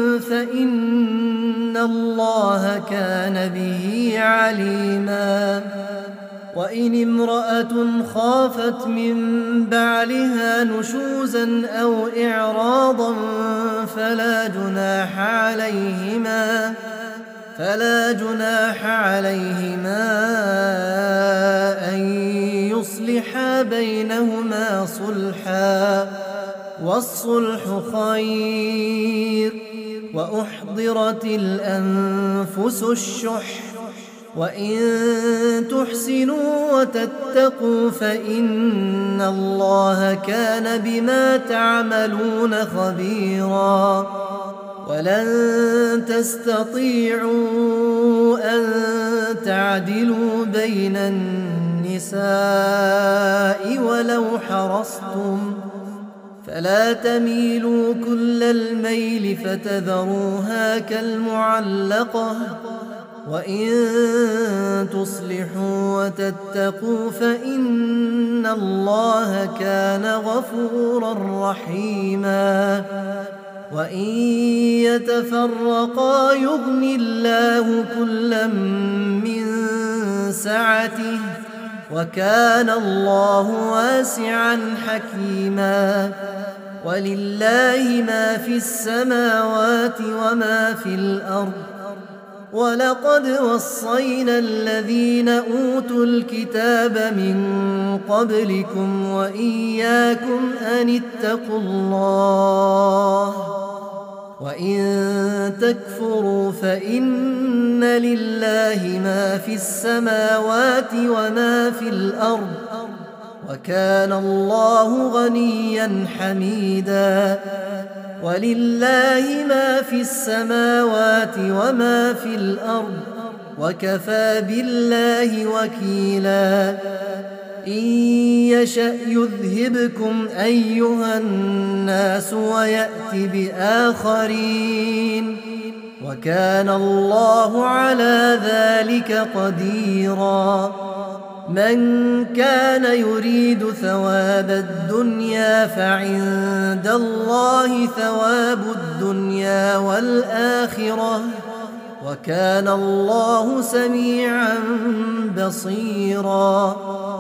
فإن الله كان به عليما وإن امرأة خافت من بعلها نشوزا أو إعراضا فلا جناح عليهما أن يصلحا بينهما صلحا والصلح خير وأحضرت الأنفس الشح وإن تحسنوا وتتقوا فإن الله كان بما تعملون خبيرا ولن تستطيعوا أن تعدلوا بين النساء ولو حرصتم فلا تميلوا كل الميل فتذروها كالمعلقة وإن تصلحوا وتتقوا فإن الله كان غفورا رحيما وإن يتفرقا يغن الله كلا من سعته وكان الله واسعا حكيما ولله ما في السماوات وما في الأرض ولقد وصينا الذين أوتوا الكتاب من قبلكم وإياكم أن اتقوا الله وإن تكفروا فإن لله ما في السماوات وما في الأرض وكان الله غنيا حميدا ولله ما في السماوات وما في الأرض وكفى بالله وكيلا إن يشأ يذهبكم أيها الناس ويأت بآخرين وكان الله على ذلك قديرا من كان يريد ثواب الدنيا فعند الله ثواب الدنيا والآخرة وكان الله سميعا بصيرا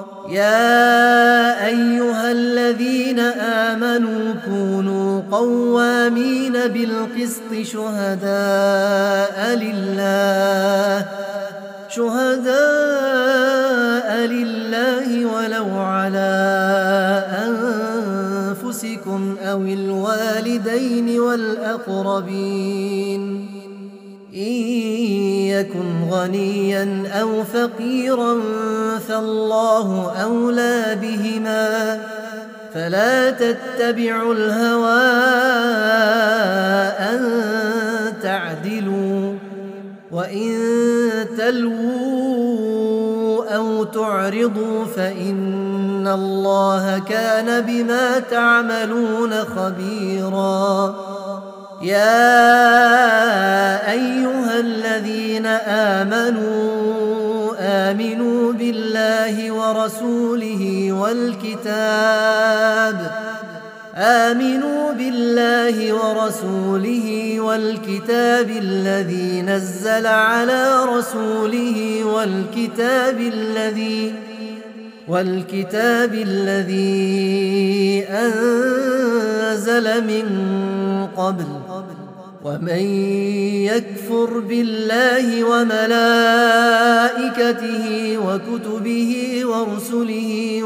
يا أيها الذين آمنوا كونوا قوامين بالقسط شهداء لله ولو على أنفسكم أو الوالدين والأقربين إن يكن غنيا أو فقيرا فالله أولى بهما فلا تتبعوا الهوى أن تعدلوا وإن تلووا أو تعرضوا فإن الله كان بما تعملون خبيرا يا أيها الذين آمنوا بالله ورسوله والكتاب الذي نزل على رسوله والكتاب الذي أنزل من قبل، ومن يكفر بالله وملائكته وكتبه ورسله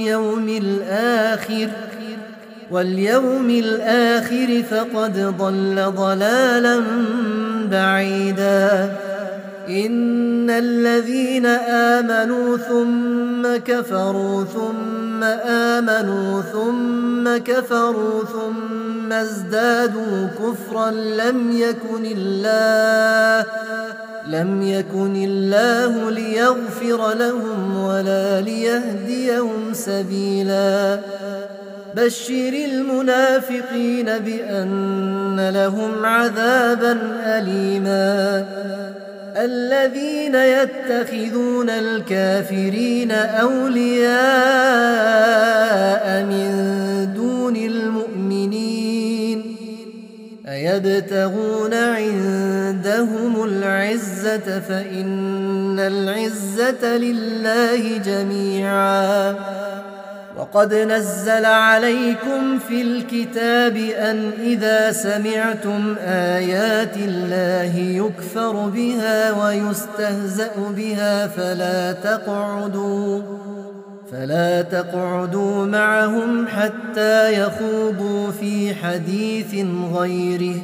واليوم الآخر فقد ضل ضلالا بعيدا. إن الذين آمنوا ثم كفروا ثم آمنوا ثم كفروا ثم ازدادوا كفرا لم يكن الله ليغفر لهم ولا ليهديهم سبيلا. بشر المنافقين بأن لهم عذابا أليما. الذين يتخذون الكافرين أولياء من دون المؤمنين أيبتغون عندهم العزة فإن العزة لله جميعا. وقد نزل عليكم في الكتاب أن إذا سمعتم آيات الله يكفر بها ويستهزأ بها فلا تقعدوا معهم حتى يخوضوا في حديث غيره،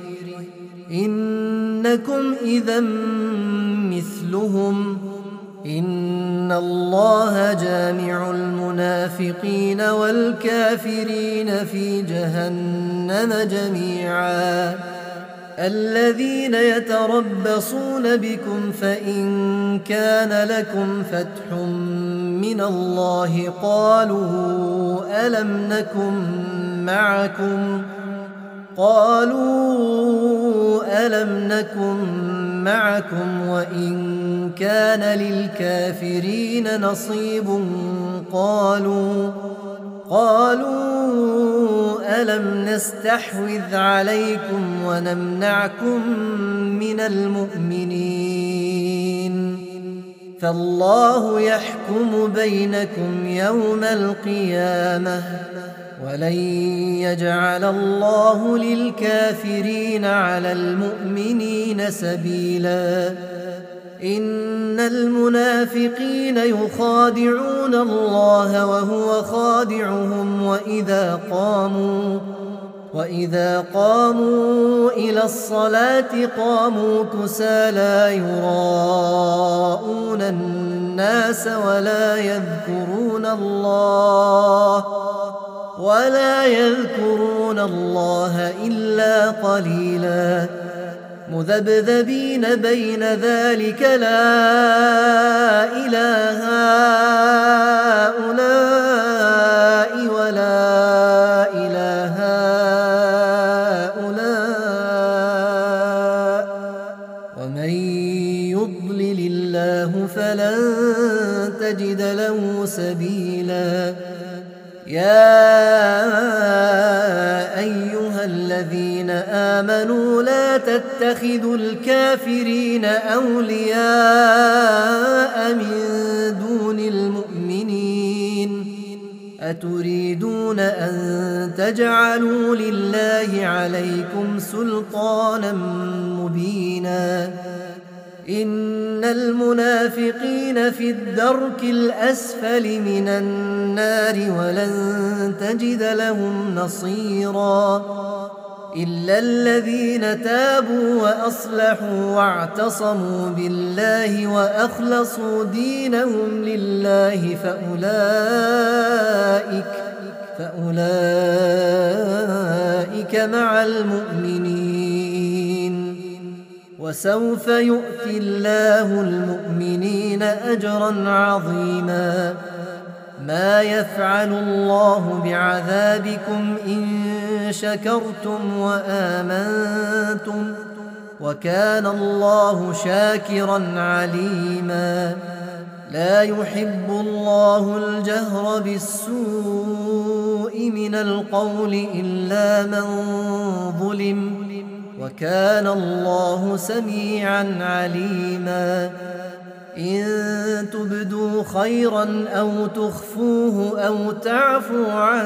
إنكم إذا مثلهم. إن الله جامع المنافقين والكافرين في جهنم جميعا. الذين يتربصون بكم فإن كان لكم فتح من الله قالوا ألم نكن معكم وإن كان للكافرين نصيب قالوا ألم نستحوذ عليكم ونمنعكم من المؤمنين فالله يحكم بينكم يوم القيامة ولن يجعل الله للكافرين على المؤمنين سبيلا. إن المنافقين يخادعون الله وهو خادعهم وإذا قاموا إلى الصلاة قاموا كسالى يراءون الناس ولا يذكرون الله إلا قليلا. مذبذبين بين ذلك لا إله هؤلاء ولا إله هؤلاء ومن يضلل الله فلن تجد له سبيلا. يا أيها الذين آمنوا لا تتخذوا الكافرين أولياء من دون المؤمنين أتريدون أن تجعلوا لله عليكم سلطانا مبينا. إن المنافقين في الدرك الأسفل من النار ولن تجد لهم نصيرا إلا الذين تابوا وأصلحوا واعتصموا بالله وأخلصوا دينهم لله فأولئك مع المؤمنين وسوف يؤتي الله المؤمنين أجرا عظيما. ما يفعل الله بعذابكم إن شكرتم وآمنتم وكان الله شاكرا عليما. لا يحب الله الجهر بالسوء من القول إلا من ظلم، وكان الله سميعا عليما. إن تبدوا خيرا أو تخفوه أو تعفوا عن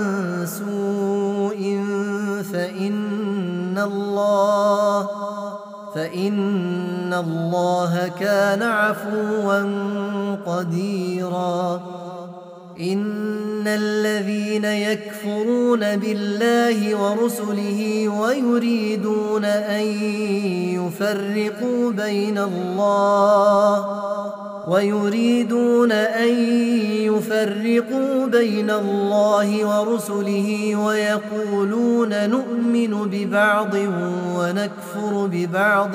سوء فإن الله كان عفوا قديرا. إن الذين يكفرون بالله ورسله ويريدون أن يفرقوا بين الله ورسله ويقولون نؤمن ببعض ونكفر ببعض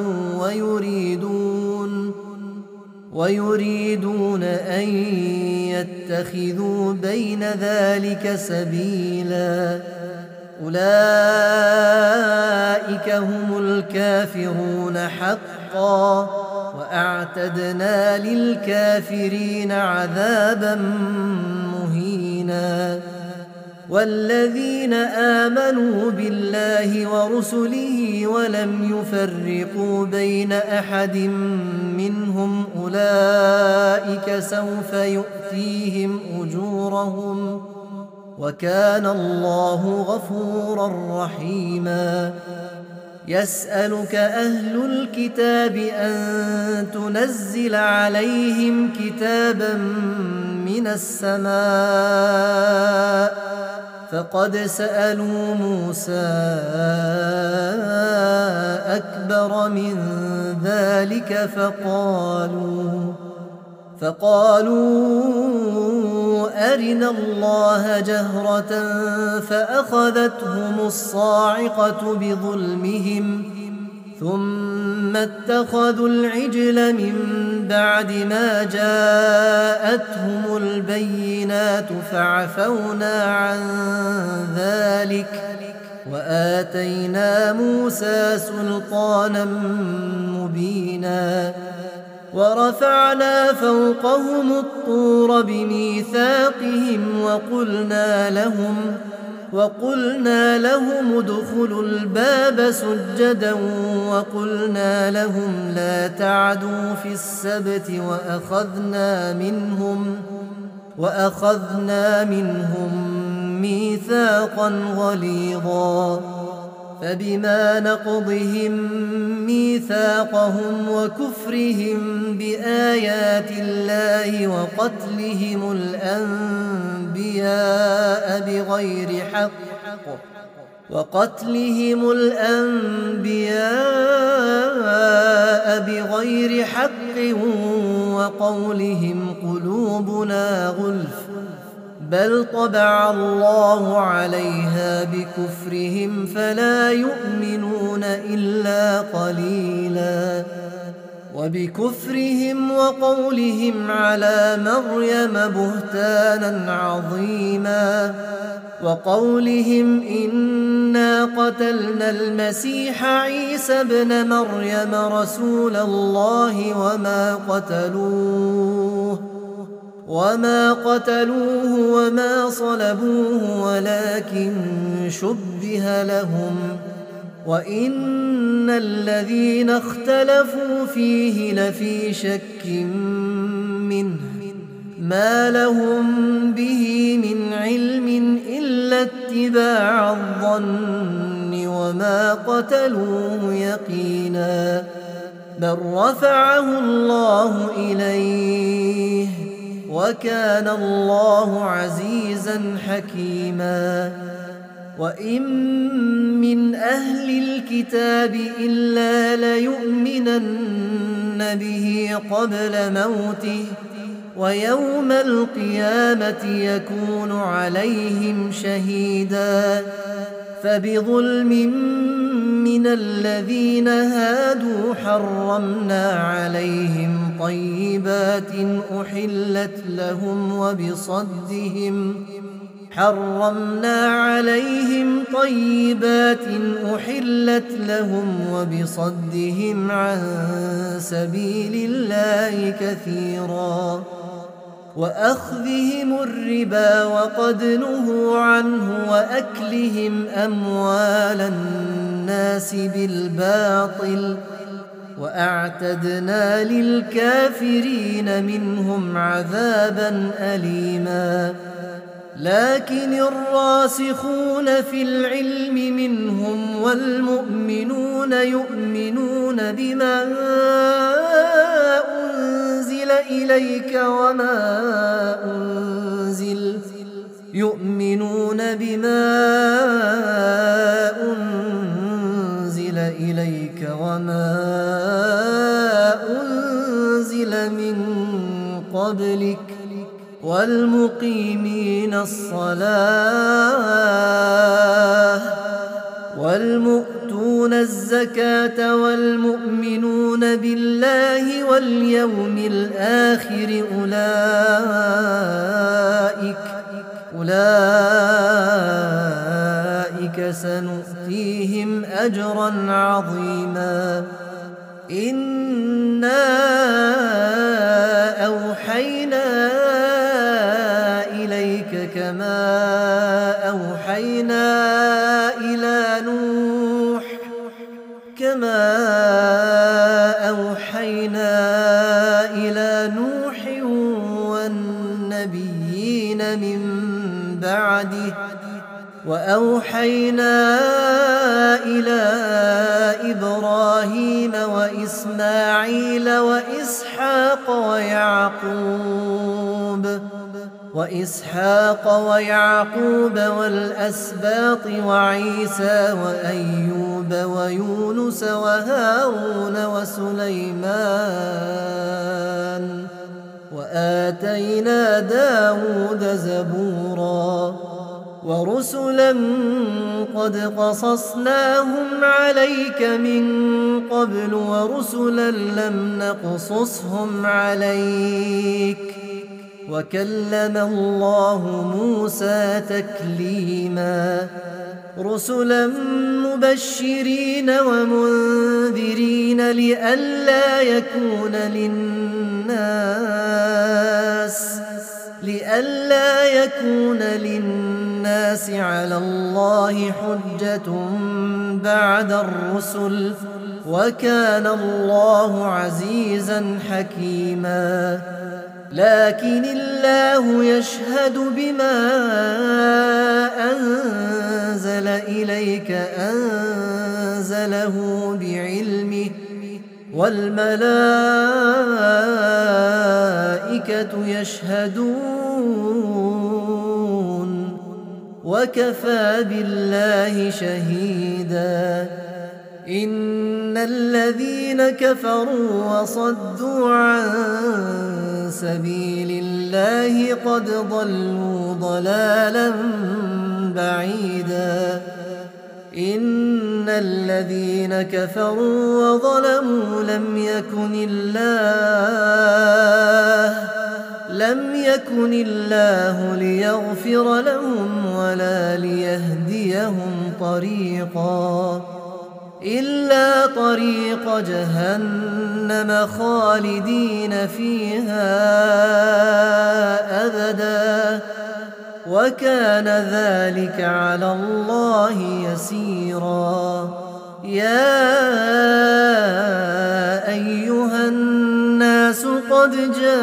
ويريدون أن يتخذوا بين ذلك سبيلا. أولئك هم الكافرون حقا، وأعتدنا للكافرين عذابا مهينا. والذين آمنوا بالله ورسله ولم يفرقوا بين أحد منهم أولئك سوف يؤتيهم أجورهم، وكان الله غفورا رحيما. يسألك أهل الكتاب أن تنزل عليهم كتابا من السماء، فقد سألوا موسى أكبر من ذلك فقالوا أرنا الله جهرة فأخذتهم الصاعقة بظلمهم، ثم اتخذوا العجل من بعد ما جاءتهم البينات فعفونا عن ذلك، وآتينا موسى سلطانا مبينا. ورفعنا فوقهم الطور بميثاقهم وقلنا لهم ادخلوا الباب سجدا وقلنا لهم لا تعدوا في السبت وأخذنا منهم ميثاقا غليظا. فبما نقضهم ميثاقهم وكفرهم بآيات الله وقتلهم الأنبياء بغير حق وقولهم قلوبنا غلف، بل طبع الله عليها بكفرهم فلا يؤمنون إلا قليلا. وبكفرهم وقولهم على مريم بهتانا عظيما، وقولهم إنا قتلنا المسيح عيسى ابن مريم رسول الله وما قتلوه وما صلبوه ولكن شبه لهم، وإن الذين اختلفوا فيه لفي شك منه، ما لهم به من علم إلا اتباع الظن وما قتلوه يقينا، بل رفعه الله إليه وكان الله عزيزا حكيما. وإن من أهل الكتاب إلا ليؤمنن به قبل موته، ويوم القيامة يكون عليهم شهيدا. فبظلم من الذين هادوا حرمنا عليهم طيبات أحلت لهم حرمنا عليهم طيبات أحلت لهم وبصدهم عن سبيل الله كثيرا وأخذهم الربا وقد نهوا عنه وأكلهم أموال الناس بالباطل وأعتدنا للكافرين منهم عذابا أليما لكن الراسخون في العلم منهم والمؤمنون يؤمنون بما أنزل إليك وما أنزل من قبلك والمقيمين الصلاة والمؤتون الزكاة والمؤمنون بالله واليوم الآخر أولئك سنؤتيهم أجرا عظيما إنا أوحينا إليك كما أوحينا إلى نوح والنبيين من بعده وأوحينا إلى إبراهيم وإسماعيل وإسحاق ويعقوب والأسباط وعيسى وأيوب ويونس وهارون وسليمان وآتينا داود زبورا ورسلا قد قصصناهم عليك من قبل ورسلا لم نقصصهم عليك وكلم الله موسى تكليما رسلا مبشرين ومنذرين لئلا يكون للناس على الله حجة بعد الرسل وكان الله عزيزا حكيما لكن الله يشهد بما أنزل إليك أنزله بعلمه والملائكة يشهدون وكفى بالله شهيدا إن الذين كفروا وصدوا عن سبيل الله قد ضلوا ضلالا بعيدا إن الذين كفروا وظلموا لم يكن الله ليغفر لهم ولا ليهديهم طريقا إلا طريق جهنم خالدين فيها أبدا وكان ذلك على الله يسيرا يا أيها الناس قد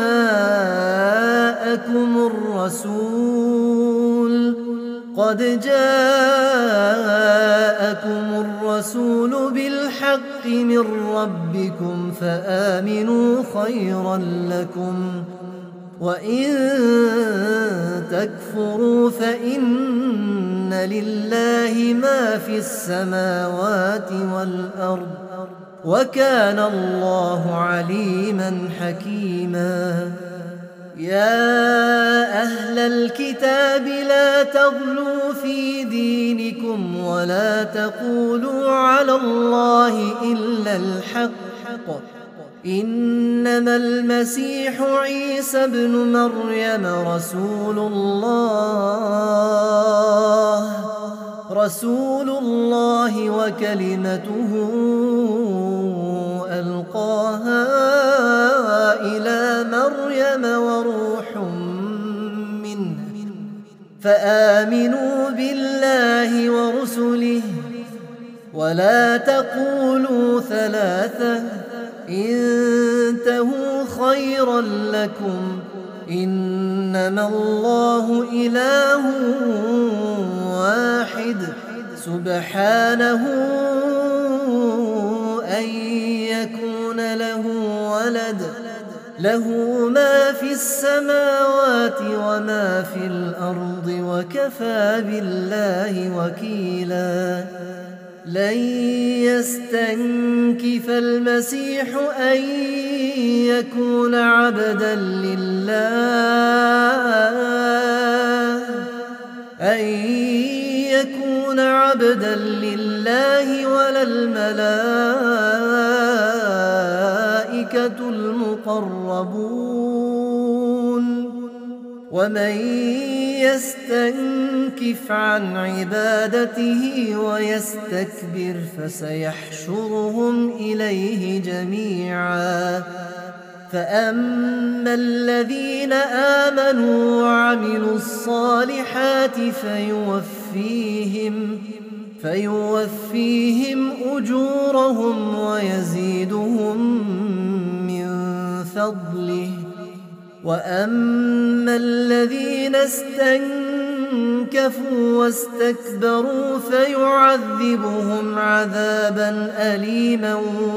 جاءكم الرسول بالحق من ربكم فآمنوا خيرا لكم وإن تكفروا فإن لله ما في السماوات والأرض وكان الله عليما حكيما يا أهل الكتاب لا تغلوا في دينكم ولا تقولوا على الله إلا الحق إنما المسيح عيسى ابن مريم رسول الله وكلمته ألقاها إلى مريم وروح منه فآمنوا بالله ورسله ولا تقولوا ثلاثة انتهوا خيرا لكم إنما الله إله واحد سبحانه أن يكون له ولد له ما في السماوات وما في الأرض وكفى بالله وكيلا لن يستنكف المسيح أن يكون عبدا لله ولا الملائكة المقربون ومن يستنكف عن عبادته ويستكبر فسيحشرهم إليه جميعا فأما الذين آمنوا وعملوا الصالحات فيوفيهم أجورهم ويزيدهم من فضله وأما الذين استنكفوا واستكبروا فيعذبهم عذابا أليما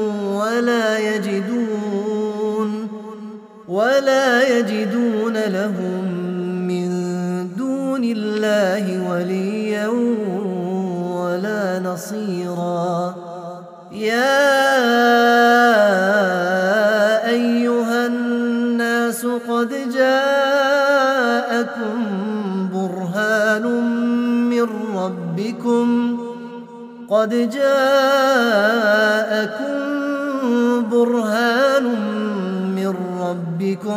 ولا يجدون لهم من دون الله وليا ولا نصيرا يا أيها الناس قد جاءكم برهان من ربكم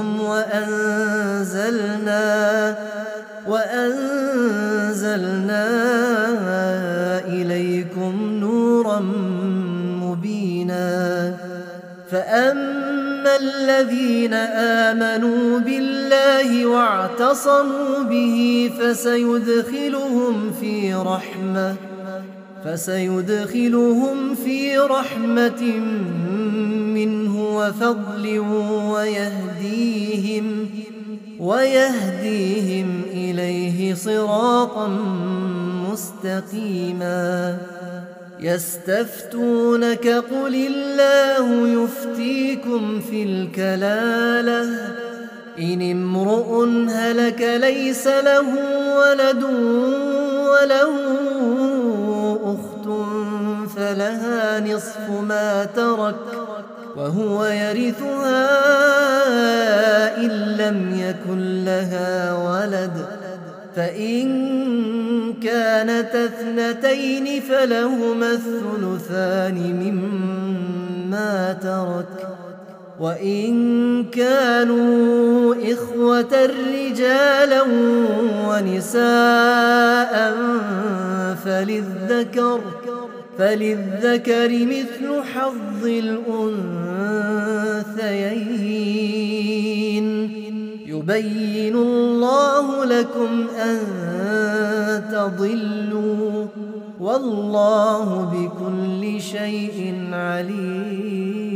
وأنزلنا إليكم نورا مبينا فأما الذين آمنوا بالله واعتصموا به فسيدخلهم في رحمة منه وفضل ويهديهم إليه صراطا مستقيما يستفتونك قل الله يفتيكم في الكلالة إن امرؤ هلك ليس له ولد وله أخت فلها نصف ما ترك وهو يرثها إن لم يكن لها ولد فإن كانت اثنتين فلهما الثلثان مما ترك وإن كانوا إخوة رجالا ونساء فللذكر مثل حظ الأنثيين يبين الله لكم أن تضلوا والله بكل شيء عليم.